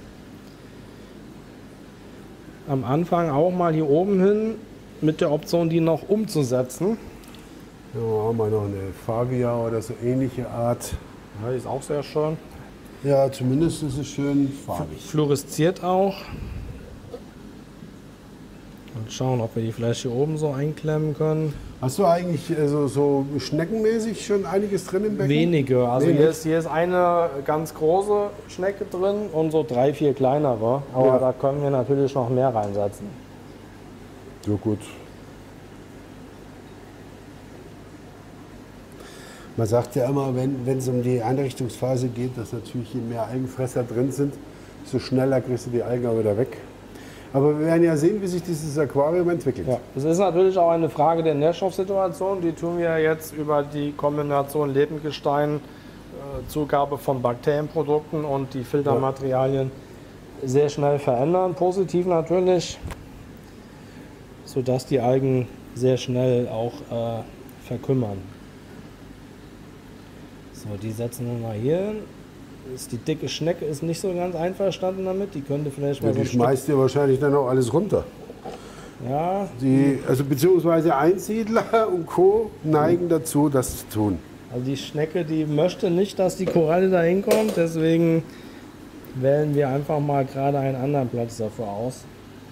am Anfang auch mal hier oben hin, mit der Option, die noch umzusetzen. Ja, haben wir noch eine Favia oder so ähnliche Art. Ja, die ist auch sehr schön. Ja, zumindest ist es schön farbig. Fluoresziert auch. Und schauen, ob wir die vielleicht hier oben so einklemmen können. Hast du eigentlich so schneckenmäßig schon einiges drin im Becken? Wenige. Also Wenig? hier ist eine ganz große Schnecke drin und so 3, 4 kleinere. Aber Ja. da können wir natürlich noch mehr reinsetzen. So gut. Man sagt ja immer, wenn es um die Einrichtungsphase geht, dass natürlich je mehr Algenfresser drin sind, so schneller kriegst du die Algen auch wieder weg. Aber wir werden ja sehen, wie sich dieses Aquarium entwickelt. Ja. Es ist natürlich auch eine Frage der Nährstoffsituation. Die tun wir jetzt über die Kombination Lebendgestein, Zugabe von Bakterienprodukten und die Filtermaterialien sehr schnell verändern. Positiv natürlich, sodass die Algen sehr schnell auch verkümmern. So, die setzen wir mal hier hin. Die dicke Schnecke ist nicht so ganz einverstanden damit. Die könnte vielleicht mal Ja, so die ein Stück, schmeißt dir wahrscheinlich dann auch alles runter. ja, Also beziehungsweise Einsiedler und Co. neigen dazu, das zu tun. also die Schnecke, die möchte nicht, dass die Koralle da hinkommt. Deswegen wählen wir einfach mal gerade einen anderen Platz dafür aus.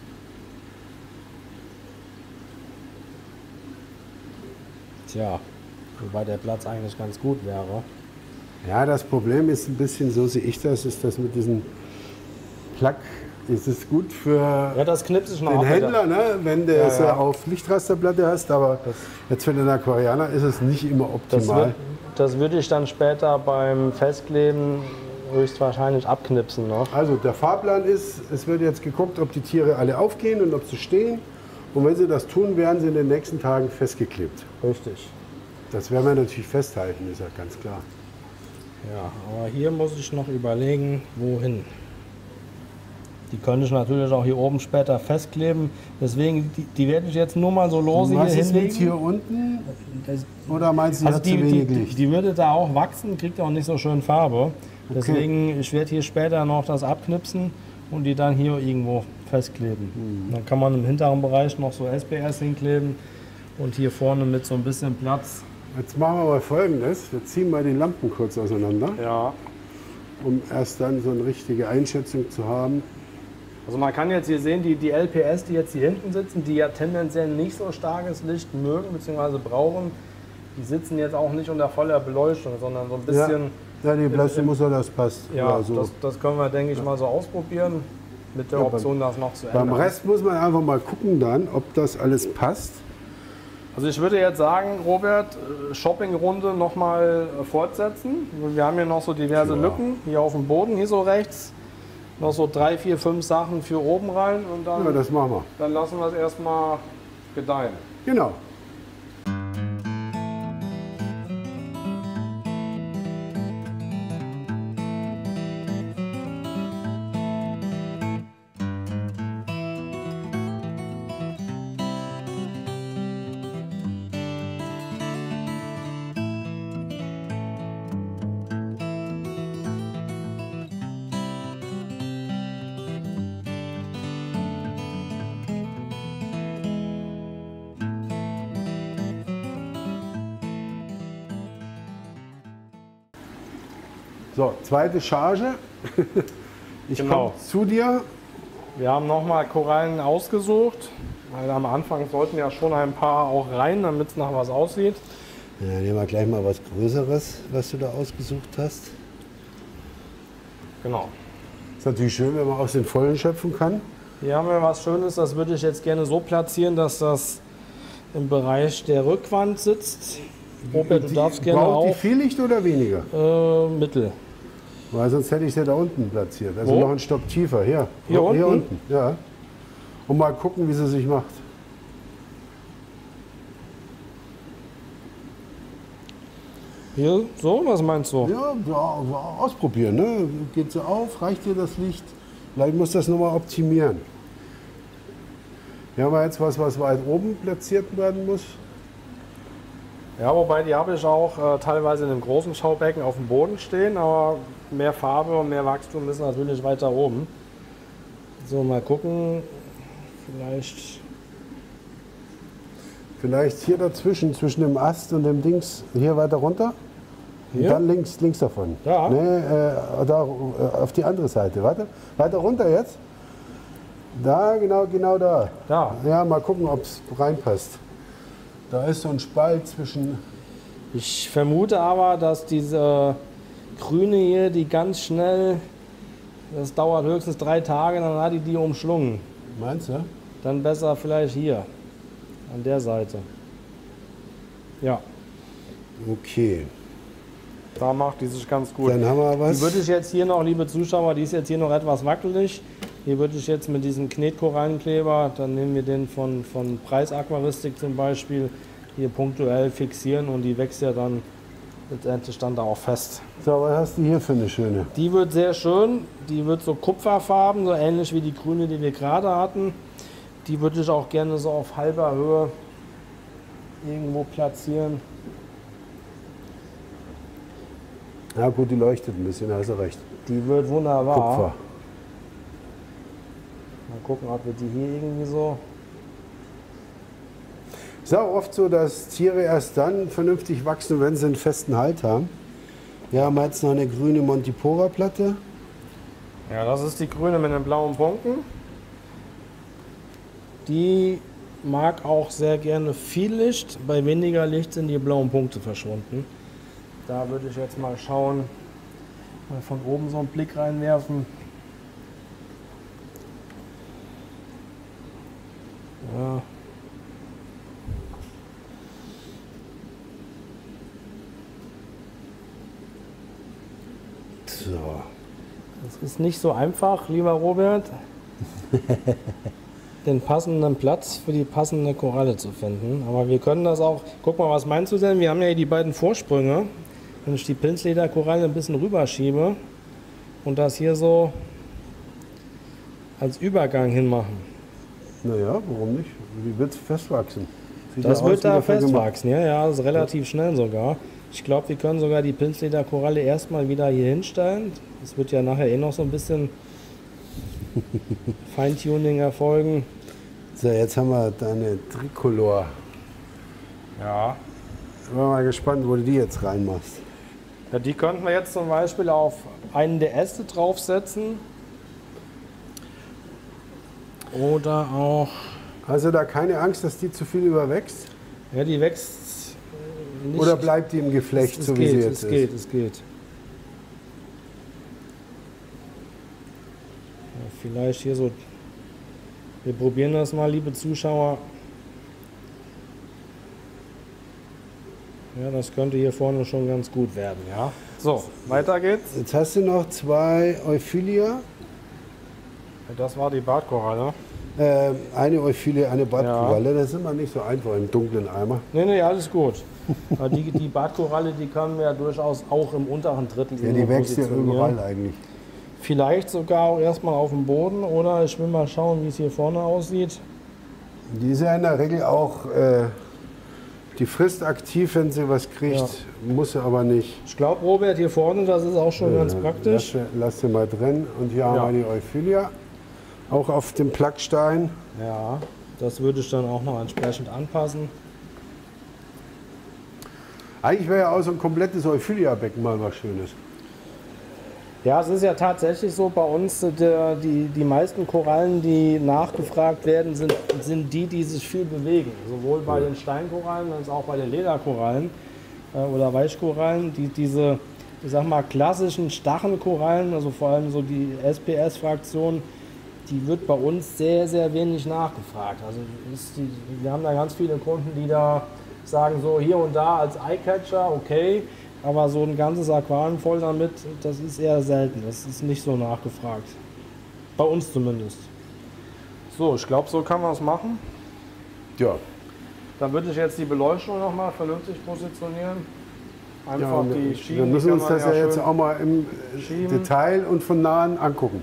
Tja, wobei der Platz eigentlich ganz gut wäre. Ja, das Problem ist ein bisschen, so sehe ich das, ist das mit diesem Plug, ist es gut für Ja, das knipse ich noch den ab mit der- Händler, ne, wenn du es ja. auf Lichtrasterplatte hast, aber jetzt für den Aquarianer ist es nicht immer optimal. Das würde ich dann später beim Festkleben höchstwahrscheinlich abknipsen. Ne? Also der Fahrplan ist, es wird jetzt geguckt, ob die Tiere alle aufgehen und ob sie stehen. Und wenn sie das tun, werden sie in den nächsten Tagen festgeklebt. Richtig. Das werden wir natürlich festhalten, ist ja ganz klar. Ja, aber hier muss ich noch überlegen, wohin. Die könnte ich natürlich auch hier oben später festkleben. Deswegen, die werde ich jetzt nur mal so lose hier Was ist hinlegen. jetzt hier unten? Das, Oder meinst du, die also hat zu wenig Licht? die würde da auch wachsen, kriegt auch nicht so schön Farbe. Deswegen, ich werde hier später noch das abknipsen und die dann hier irgendwo festkleben. Dann kann man im hinteren Bereich noch so SPS hinkleben und hier vorne mit so ein bisschen Platz. Jetzt machen wir mal Folgendes. Wir ziehen mal die Lampen kurz auseinander, Ja. um erst dann so eine richtige Einschätzung zu haben. Also man kann jetzt hier sehen, die LPS, die jetzt hier hinten sitzen, die ja tendenziell nicht so starkes Licht mögen bzw. brauchen, die sitzen jetzt auch nicht unter voller Beleuchtung, sondern so ein bisschen... Ja, die Plastikmuster, das passt. Ja, so. das können wir, denke ich, mal so ausprobieren, mit der Option, das noch zu ändern. Beim Rest muss man einfach mal gucken dann, ob das alles passt. Also ich würde jetzt sagen, Robert, Shoppingrunde nochmal fortsetzen. Wir haben hier noch so diverse Lücken, hier auf dem Boden, hier so rechts. Noch so 3, 4, 5 Sachen für oben rein und dann, Ja, das machen wir. dann lassen wir es erstmal gedeihen. Genau. So, zweite Charge. Ich Genau. komme zu dir. Wir haben nochmal Korallen ausgesucht, weil am Anfang sollten ja schon ein paar auch rein, damit es nach was aussieht. Ja, nehmen wir gleich mal was Größeres, was du da ausgesucht hast. Genau. Ist natürlich schön, wenn man aus den Vollen schöpfen kann. Hier haben wir was Schönes, das würde ich jetzt gerne so platzieren, dass das im Bereich der Rückwand sitzt. Robert, du darfst gerne Braucht die auch viel Licht oder weniger? Mittel. Weil sonst hätte ich sie da unten platziert. Also Wo? noch einen Stock tiefer. Hier Hier unten? unten. Ja. Und mal gucken, wie sie sich macht. Hier, so, was meinst du? Ja, ausprobieren. Ne? Geht sie auf, reicht dir das Licht? Vielleicht muss das nochmal optimieren. Wir haben jetzt was weit oben platziert werden muss. Ja, wobei die habe ich auch teilweise in einem großen Schaubecken auf dem Boden stehen, aber mehr Farbe und mehr Wachstum ist natürlich weiter oben. So, mal gucken, Vielleicht hier dazwischen, zwischen dem Ast und dem Dings, hier weiter runter. Und Hier? dann links davon. Ja. Nee, da, auf die andere Seite. Weiter runter jetzt. Da, genau da. Da. Ja, mal gucken, ob es reinpasst. Da ist so ein Spalt zwischen. Ich vermute aber, dass diese Grüne hier, die ganz schnell, das dauert höchstens 3 Tage, dann hat die umschlungen. Meinst du? Dann besser vielleicht hier, an der Seite. Ja, Okay. da macht die sich ganz gut. Dann haben wir was. Die würde ich jetzt hier noch, liebe Zuschauer, die ist jetzt hier noch etwas wackelig. Hier würde ich jetzt mit diesem Knetkorallenkleber, dann nehmen wir den von Preisaquaristik zum Beispiel, hier punktuell fixieren und die wächst ja dann letztendlich dann da auch fest. So, was hast du hier für eine schöne? Die wird sehr schön, die wird so kupferfarben, so ähnlich wie die grüne, die wir gerade hatten. Die würde ich auch gerne so auf halber Höhe irgendwo platzieren. Ja gut, die leuchtet ein bisschen, hast du recht. Die wird wunderbar. Kupfer. Mal gucken, ob wir die hier irgendwie so... Es ist auch oft so, dass Tiere erst dann vernünftig wachsen, wenn sie einen festen Halt haben. Wir haben jetzt noch eine grüne Montipora-Platte. Ja, das ist die grüne mit den blauen Punkten. Die mag auch sehr gerne viel Licht. Bei weniger Licht sind die blauen Punkte verschwunden. Da würde ich jetzt mal schauen, mal von oben so einen Blick reinwerfen. Ja. So. Das ist nicht so einfach, lieber Robert, den passenden Platz für die passende Koralle zu finden. Aber wir können das auch. Guck mal, was meinst du denn? Wir haben ja hier die beiden Vorsprünge. Wenn ich die Pilzlederkoralle ein bisschen rüberschiebe und das hier so als Übergang hinmachen. Naja, warum nicht? Wie wird es festwachsen? Sieht Das ja aus wird wie da dafür gemacht. festwachsen, ja, das ist relativ schnell sogar. Ich glaube, wir können sogar die Pilzlederkoralle erstmal wieder hier hinstellen. Es wird ja nachher noch so ein bisschen Feintuning erfolgen. So, jetzt haben wir deine Tricolor. Ja. Ich bin mal gespannt, wo du die jetzt reinmachst. Ja, die könnten wir jetzt zum Beispiel auf einen der Äste draufsetzen. Oder auch, Also da keine Angst, dass die zu viel überwächst? ja, die wächst nicht. Oder bleibt die im Geflecht, es so wie geht, sie jetzt es geht, ist? es geht. Ja, vielleicht hier so, wir probieren das mal, liebe Zuschauer. Ja, das könnte hier vorne schon ganz gut werden, ja. So, weiter geht's. Jetzt hast du noch 2 Euphilia. Das war die Bartkoralle. Eine Euphilia, eine Bartkoralle. Das ist immer nicht so einfach im dunklen Eimer. Nee, alles gut. Aber die Bartkoralle, die können wir ja durchaus auch im unteren Drittel Ja, die wächst ja überall eigentlich. Vielleicht sogar auch erstmal auf dem Boden oder ich will mal schauen, wie es hier vorne aussieht. Die ist ja in der Regel auch, die frisst aktiv, wenn sie was kriegt, muss sie aber nicht. Ich glaube, Robert, hier vorne, das ist auch schon ganz praktisch. Lass sie mal drin. Und hier haben wir die Euphilia, auch auf dem Plackstein. Ja, das würde ich dann auch noch entsprechend anpassen. Eigentlich wäre ja auch so ein komplettes Euphilia-Becken mal was Schönes. Ja, es ist ja tatsächlich so bei uns, die meisten Korallen, die nachgefragt werden, sind die sich viel bewegen. Sowohl bei den Steinkorallen als auch bei den Lederkorallen oder Weichkorallen. Diese, ich sag mal, klassischen Stachelkorallen, also vor allem so die SPS-Fraktion, die wird bei uns sehr, sehr wenig nachgefragt. Also wir haben da ganz viele Kunden, die da sagen, so hier und da als Eyecatcher, okay, aber so ein ganzes Aquarium voll damit, das ist eher selten. Das ist nicht so nachgefragt. Bei uns zumindest. So, ich glaube, so kann man es machen. Ja. Dann würde ich jetzt die Beleuchtung nochmal vernünftig positionieren. Einfach die Schienen. Wir müssen uns das ja jetzt schön auch mal im schieben. Detail und von nahen angucken.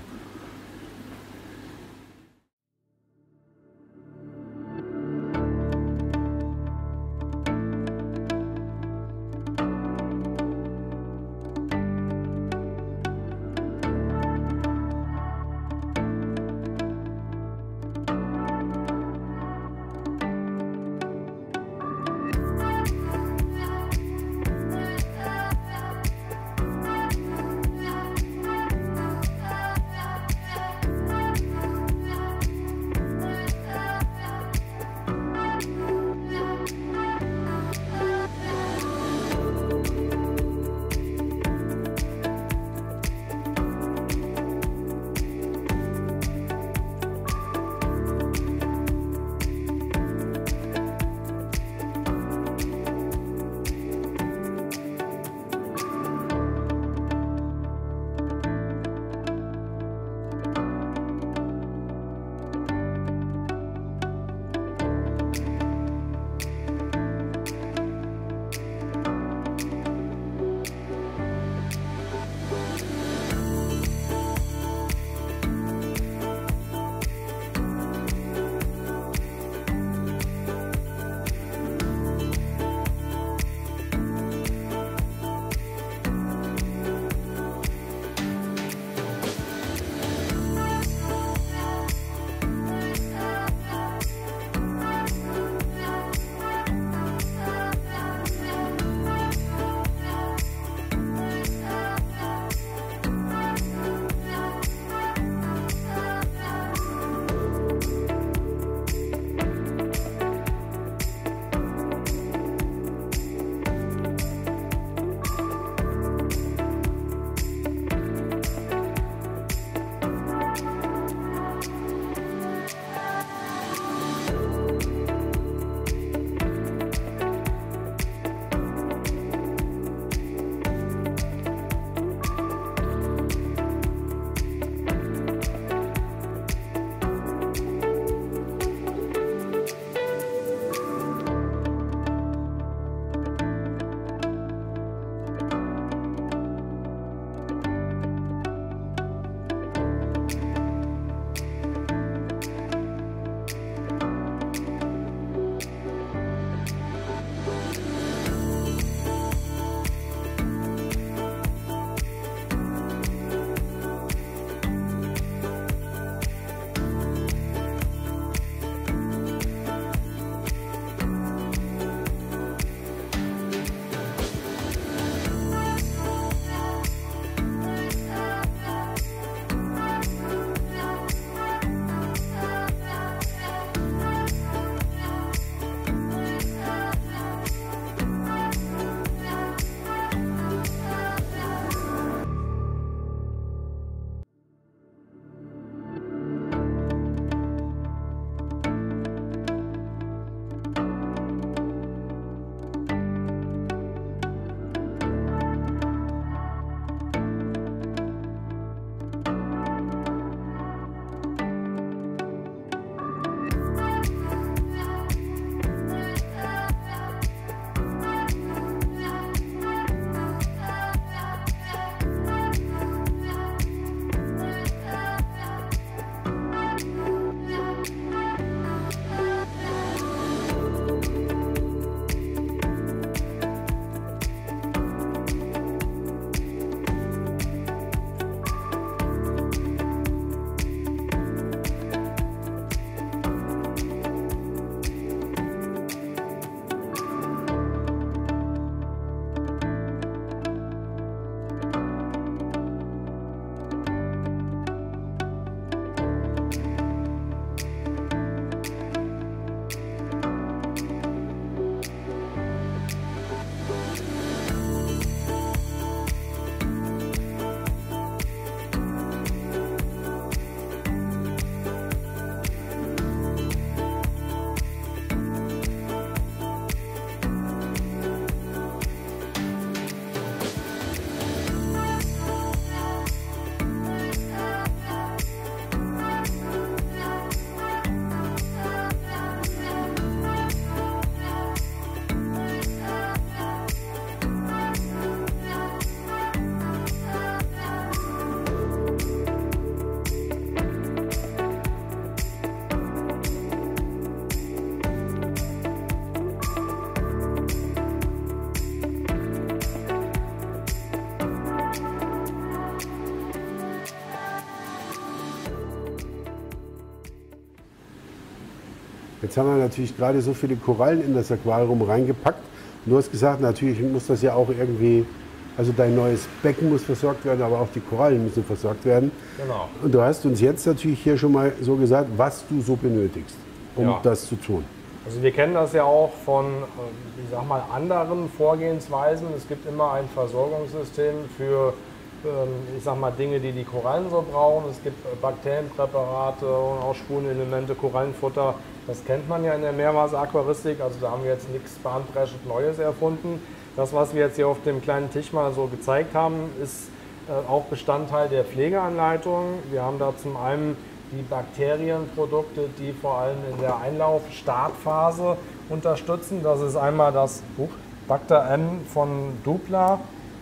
Jetzt haben wir natürlich gerade so viele Korallen in das Aquarium reingepackt. Und du hast gesagt, natürlich muss das ja auch irgendwie, also dein neues Becken muss versorgt werden, aber auch die Korallen müssen versorgt werden. Genau. Und du hast uns jetzt natürlich hier schon mal so gesagt, was du so benötigst, um das zu tun. Also wir kennen das ja auch von, ich sag mal, anderen Vorgehensweisen. Es gibt immer ein Versorgungssystem für, ich sag mal, Dinge, die die Korallen so brauchen. Es gibt Bakterienpräparate und auch Spurenelemente, Korallenfutter. Das kennt man ja in der Meerwasseraquaristik. Also da haben wir jetzt nichts bahnbrechend Neues erfunden. Das, was wir jetzt hier auf dem kleinen Tisch mal so gezeigt haben, ist auch Bestandteil der Pflegeanleitung. Wir haben da zum einen die Bakterienprodukte, die vor allem in der Einlauf-Startphase unterstützen. Das ist einmal das Bacter M von Dupla,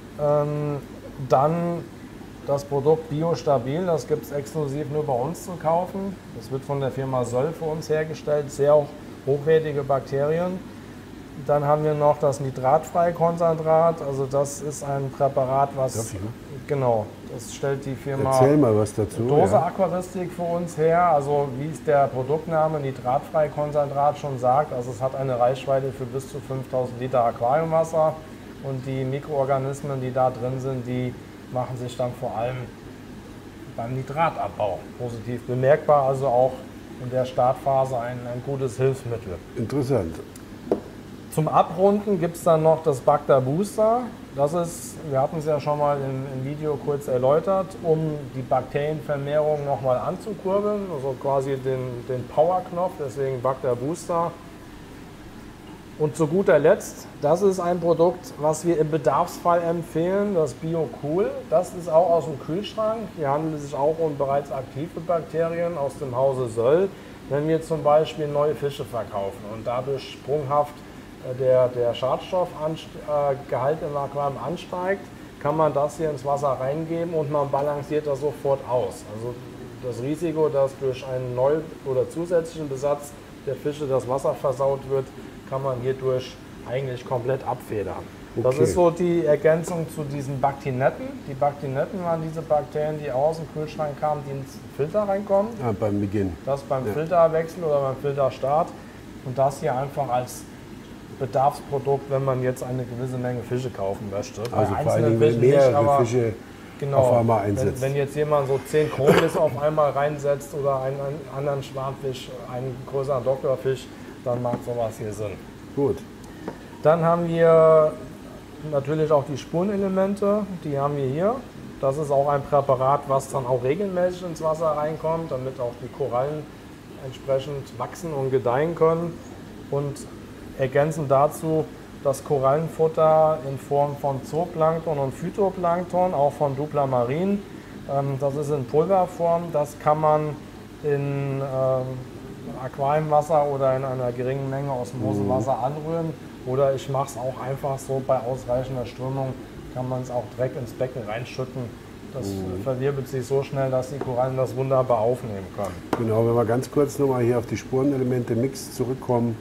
dann das Produkt Biostabil, das gibt es exklusiv nur bei uns zu kaufen. Das wird von der Firma Söll für uns hergestellt, sehr hochwertige Bakterien. Dann haben wir noch das Nitratfreikonzentrat, also das ist ein Präparat, was genau, das stellt die Firma Erzähl mal was dazu. Dose Aquaristik für uns her. Also wie es der Produktname Nitratfreikonzentrat schon sagt, also es hat eine Reichweite für bis zu 5000 Liter Aquariumwasser und die Mikroorganismen, die da drin sind, die machen sich dann vor allem beim Nitratabbau positiv bemerkbar, also auch in der Startphase ein gutes Hilfsmittel. Interessant. Zum Abrunden gibt es dann noch das Bacter Booster. Das ist, wir hatten es ja schon mal im Video kurz erläutert, um die Bakterienvermehrung nochmal anzukurbeln, also quasi den Powerknopf, deswegen Bacter Booster. Und zu guter Letzt, das ist ein Produkt, was wir im Bedarfsfall empfehlen, das BioCool. Das ist auch aus dem Kühlschrank. Hier handelt es sich auch um bereits aktive Bakterien aus dem Hause Söll. Wenn wir zum Beispiel neue Fische verkaufen und dadurch sprunghaft der Schadstoffgehalt im Aquarium ansteigt, kann man das hier ins Wasser reingeben und man balanciert das sofort aus. Also das Risiko, dass durch einen neu oder zusätzlichen Besatz der Fische das Wasser versaut wird, kann man hierdurch eigentlich komplett abfedern. Okay. Das ist so die Ergänzung zu diesen Baktinetten. Die Baktinetten waren diese Bakterien, die aus dem Kühlschrank kamen, die ins Filter reinkommen. Beim Beginn. Das beim Filterwechsel oder beim Filterstart. Und das hier einfach als Bedarfsprodukt, wenn man jetzt eine gewisse Menge Fische kaufen möchte. Also vor allem, wenn mehrere Fische auf einmal einsetzt. Wenn jetzt jemand so 10 Chromis auf einmal reinsetzt oder einen anderen Schwarmfisch, einen größeren Doktorfisch, dann macht sowas hier Sinn. Gut. Dann haben wir natürlich auch die Spurenelemente, die haben wir hier. Das ist auch ein Präparat, was dann auch regelmäßig ins Wasser reinkommt, damit auch die Korallen entsprechend wachsen und gedeihen können. Und ergänzend dazu das Korallenfutter in Form von Zooplankton und Phytoplankton, auch von Dupla Marin. Das ist in Pulverform, das kann man in Aquariumwasser oder in einer geringen Menge Osmosewasser anrühren. Oder ich mache es auch einfach so, bei ausreichender Strömung kann man es auch direkt ins Becken reinschütten. Das verwirbelt sich so schnell, dass die Korallen das wunderbar aufnehmen können. Genau, wenn wir ganz kurz nochmal hier auf die Spurenelemente-Mix zurückkommen,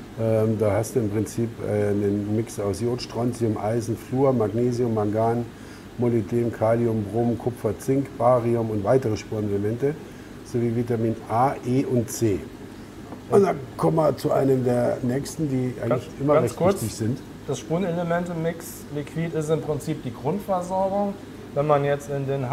da hast du im Prinzip einen Mix aus Jod, Strontium, Eisen, Fluor, Magnesium, Mangan, Molybdän, Kalium, Brom, Kupfer, Zink, Barium und weitere Spurenelemente sowie Vitamin A, E und C. Und dann kommen wir zu einem der nächsten, die eigentlich immer recht wichtig sind. Das Spurenelemente-Mix Liquid ist im Prinzip die Grundversorgung. Wenn man jetzt in den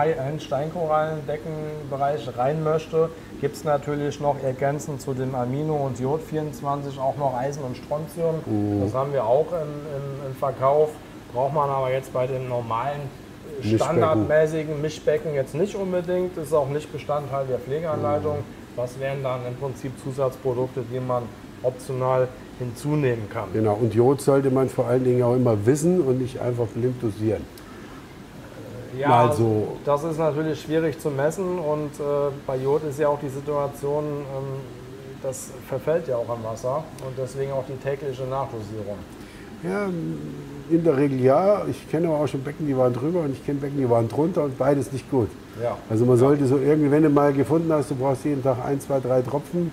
High-End-Steinkorallendeckenbereich rein möchte, gibt es natürlich noch ergänzend zu dem Amino- und Jod-24 auch noch Eisen und Strontium. Das haben wir auch im Verkauf. Braucht man aber jetzt bei den normalen, standardmäßigen Mischbecken jetzt nicht unbedingt. Das ist auch nicht Bestandteil der Pflegeanleitung. Das wären dann im Prinzip Zusatzprodukte, die man optional hinzunehmen kann. Genau, und Jod sollte man vor allen Dingen auch immer wissen und nicht einfach blind dosieren. Ja, so. Das ist natürlich schwierig zu messen und bei Jod ist ja auch die Situation, das verfällt ja auch am Wasser und deswegen auch die tägliche Nachdosierung. Ja, in der Regel ja. Ich kenne aber auch schon Becken, die waren drüber und ich kenne Becken, die waren drunter und beides nicht gut. Ja. Also man sollte so irgendwie, wenn du mal gefunden hast, du brauchst jeden Tag 1, 2, 3 Tropfen,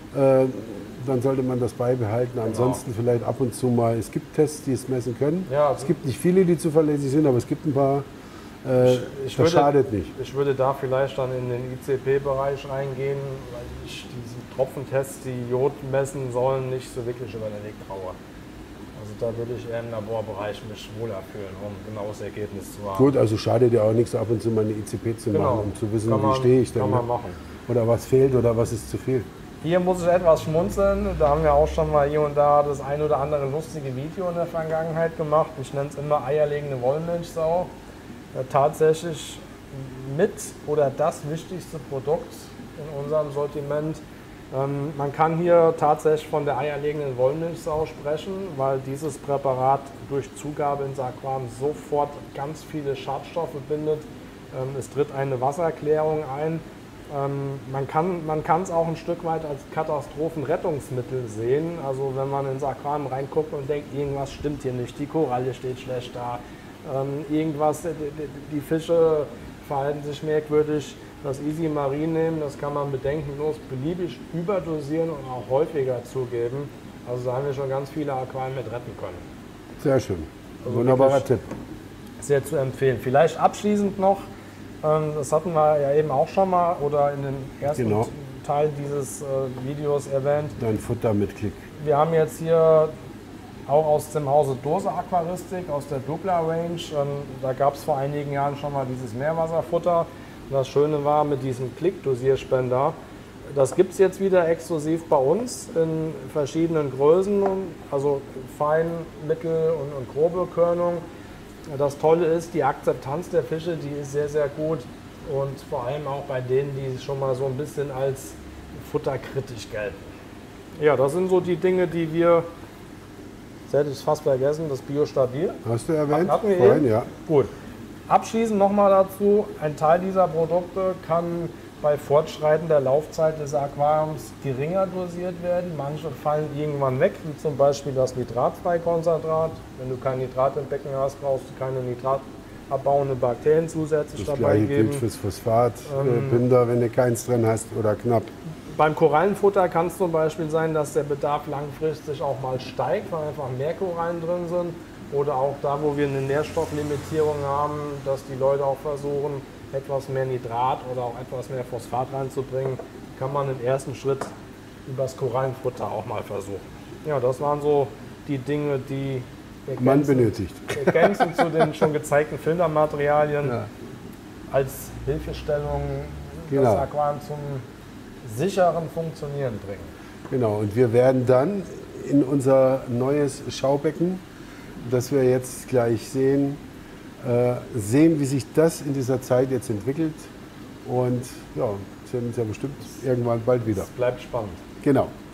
dann sollte man das beibehalten. Genau. Ansonsten vielleicht ab und zu mal, es gibt Tests, die es messen können. Ja, es gibt nicht viele, die zuverlässig sind, aber es gibt ein paar. das schadet nicht. Ich würde da vielleicht dann in den ICP-Bereich reingehen, weil ich diesen Tropfentests, die Jod messen sollen, nicht so wirklich über den Weg traue. Also da würde ich eher im Laborbereich mich wohler fühlen, um ein genaues Ergebnis zu haben. Gut, also schadet ja auch nichts, ab und zu mal eine ICP zu machen, um zu wissen, wie stehe ich denn. Kann man machen. Oder was fehlt oder was ist zu viel. Hier muss ich etwas schmunzeln. Da haben wir auch schon mal hier und da das ein oder andere lustige Video in der Vergangenheit gemacht. Ich nenne es immer eierlegende Wollmilchsau. Tatsächlich mit oder das wichtigste Produkt in unserem Sortiment. Man kann hier tatsächlich von der eierlegenden Wollmilchsau sprechen, weil dieses Präparat durch Zugabe ins Aquarium sofort ganz viele Schadstoffe bindet. Es tritt eine Wasserklärung ein. Man kann es auch ein Stück weit als Katastrophenrettungsmittel sehen. Also wenn man ins Aquarium reinguckt und denkt, irgendwas stimmt hier nicht, die Koralle steht schlecht da, irgendwas, die Fische verhalten sich merkwürdig. Das Easy Marine nehmen, das kann man bedenkenlos beliebig überdosieren und auch häufiger zugeben. Also da haben wir schon ganz viele Aquarien mit retten können. Sehr schön. Also wunderbarer Tipp. Sehr zu empfehlen. Vielleicht abschließend noch, das hatten wir ja eben auch schon mal oder in dem ersten Teil dieses Videos erwähnt. Dein Futter mit Klick. Wir haben jetzt hier auch aus dem Hause Dose Aquaristik, aus der Dupla Range. Da gab es vor einigen Jahren schon mal dieses Meerwasserfutter. Das Schöne war mit diesem Klick-Dosierspender, das gibt es jetzt wieder exklusiv bei uns in verschiedenen Größen, also fein, mittel und grobe Körnung. Das Tolle ist, die Akzeptanz der Fische, die ist sehr, sehr gut und vor allem auch bei denen, die schon mal so ein bisschen als futterkritisch gelten. Ja, das sind so die Dinge, die wir, jetzt hätte ich es fast vergessen, das Biostabil. Hast du erwähnt? Hatten wir vorhin, eben? ja. Gut. Abschließend nochmal dazu, ein Teil dieser Produkte kann bei fortschreitender Laufzeit des Aquariums geringer dosiert werden. Manche fallen irgendwann weg, wie zum Beispiel das Nitratfreikonzentrat. Wenn du kein Nitrat im Becken hast, brauchst du keine nitratabbauenden Bakterien zusätzlich das dabei gleiche geben. gilt fürs Phosphatbinder, wenn du keins drin hast oder knapp. Beim Korallenfutter kann es zum Beispiel sein, dass der Bedarf langfristig auch mal steigt, weil einfach mehr Korallen drin sind. Oder auch da, wo wir eine Nährstofflimitierung haben, dass die Leute auch versuchen, etwas mehr Nitrat oder auch etwas mehr Phosphat reinzubringen, kann man im ersten Schritt über das Korallenfutter auch mal versuchen. Ja, das waren so die Dinge, die man benötigt. Ergänzend zu den schon gezeigten Filtermaterialien als Hilfestellung das Aquarium zum sicheren Funktionieren bringen. Genau, und wir werden dann in unser neues Schaubecken, das wir jetzt gleich sehen, wie sich das in dieser Zeit jetzt entwickelt. Und ja, sehen uns ja bestimmt irgendwann bald wieder. Es bleibt spannend. Genau.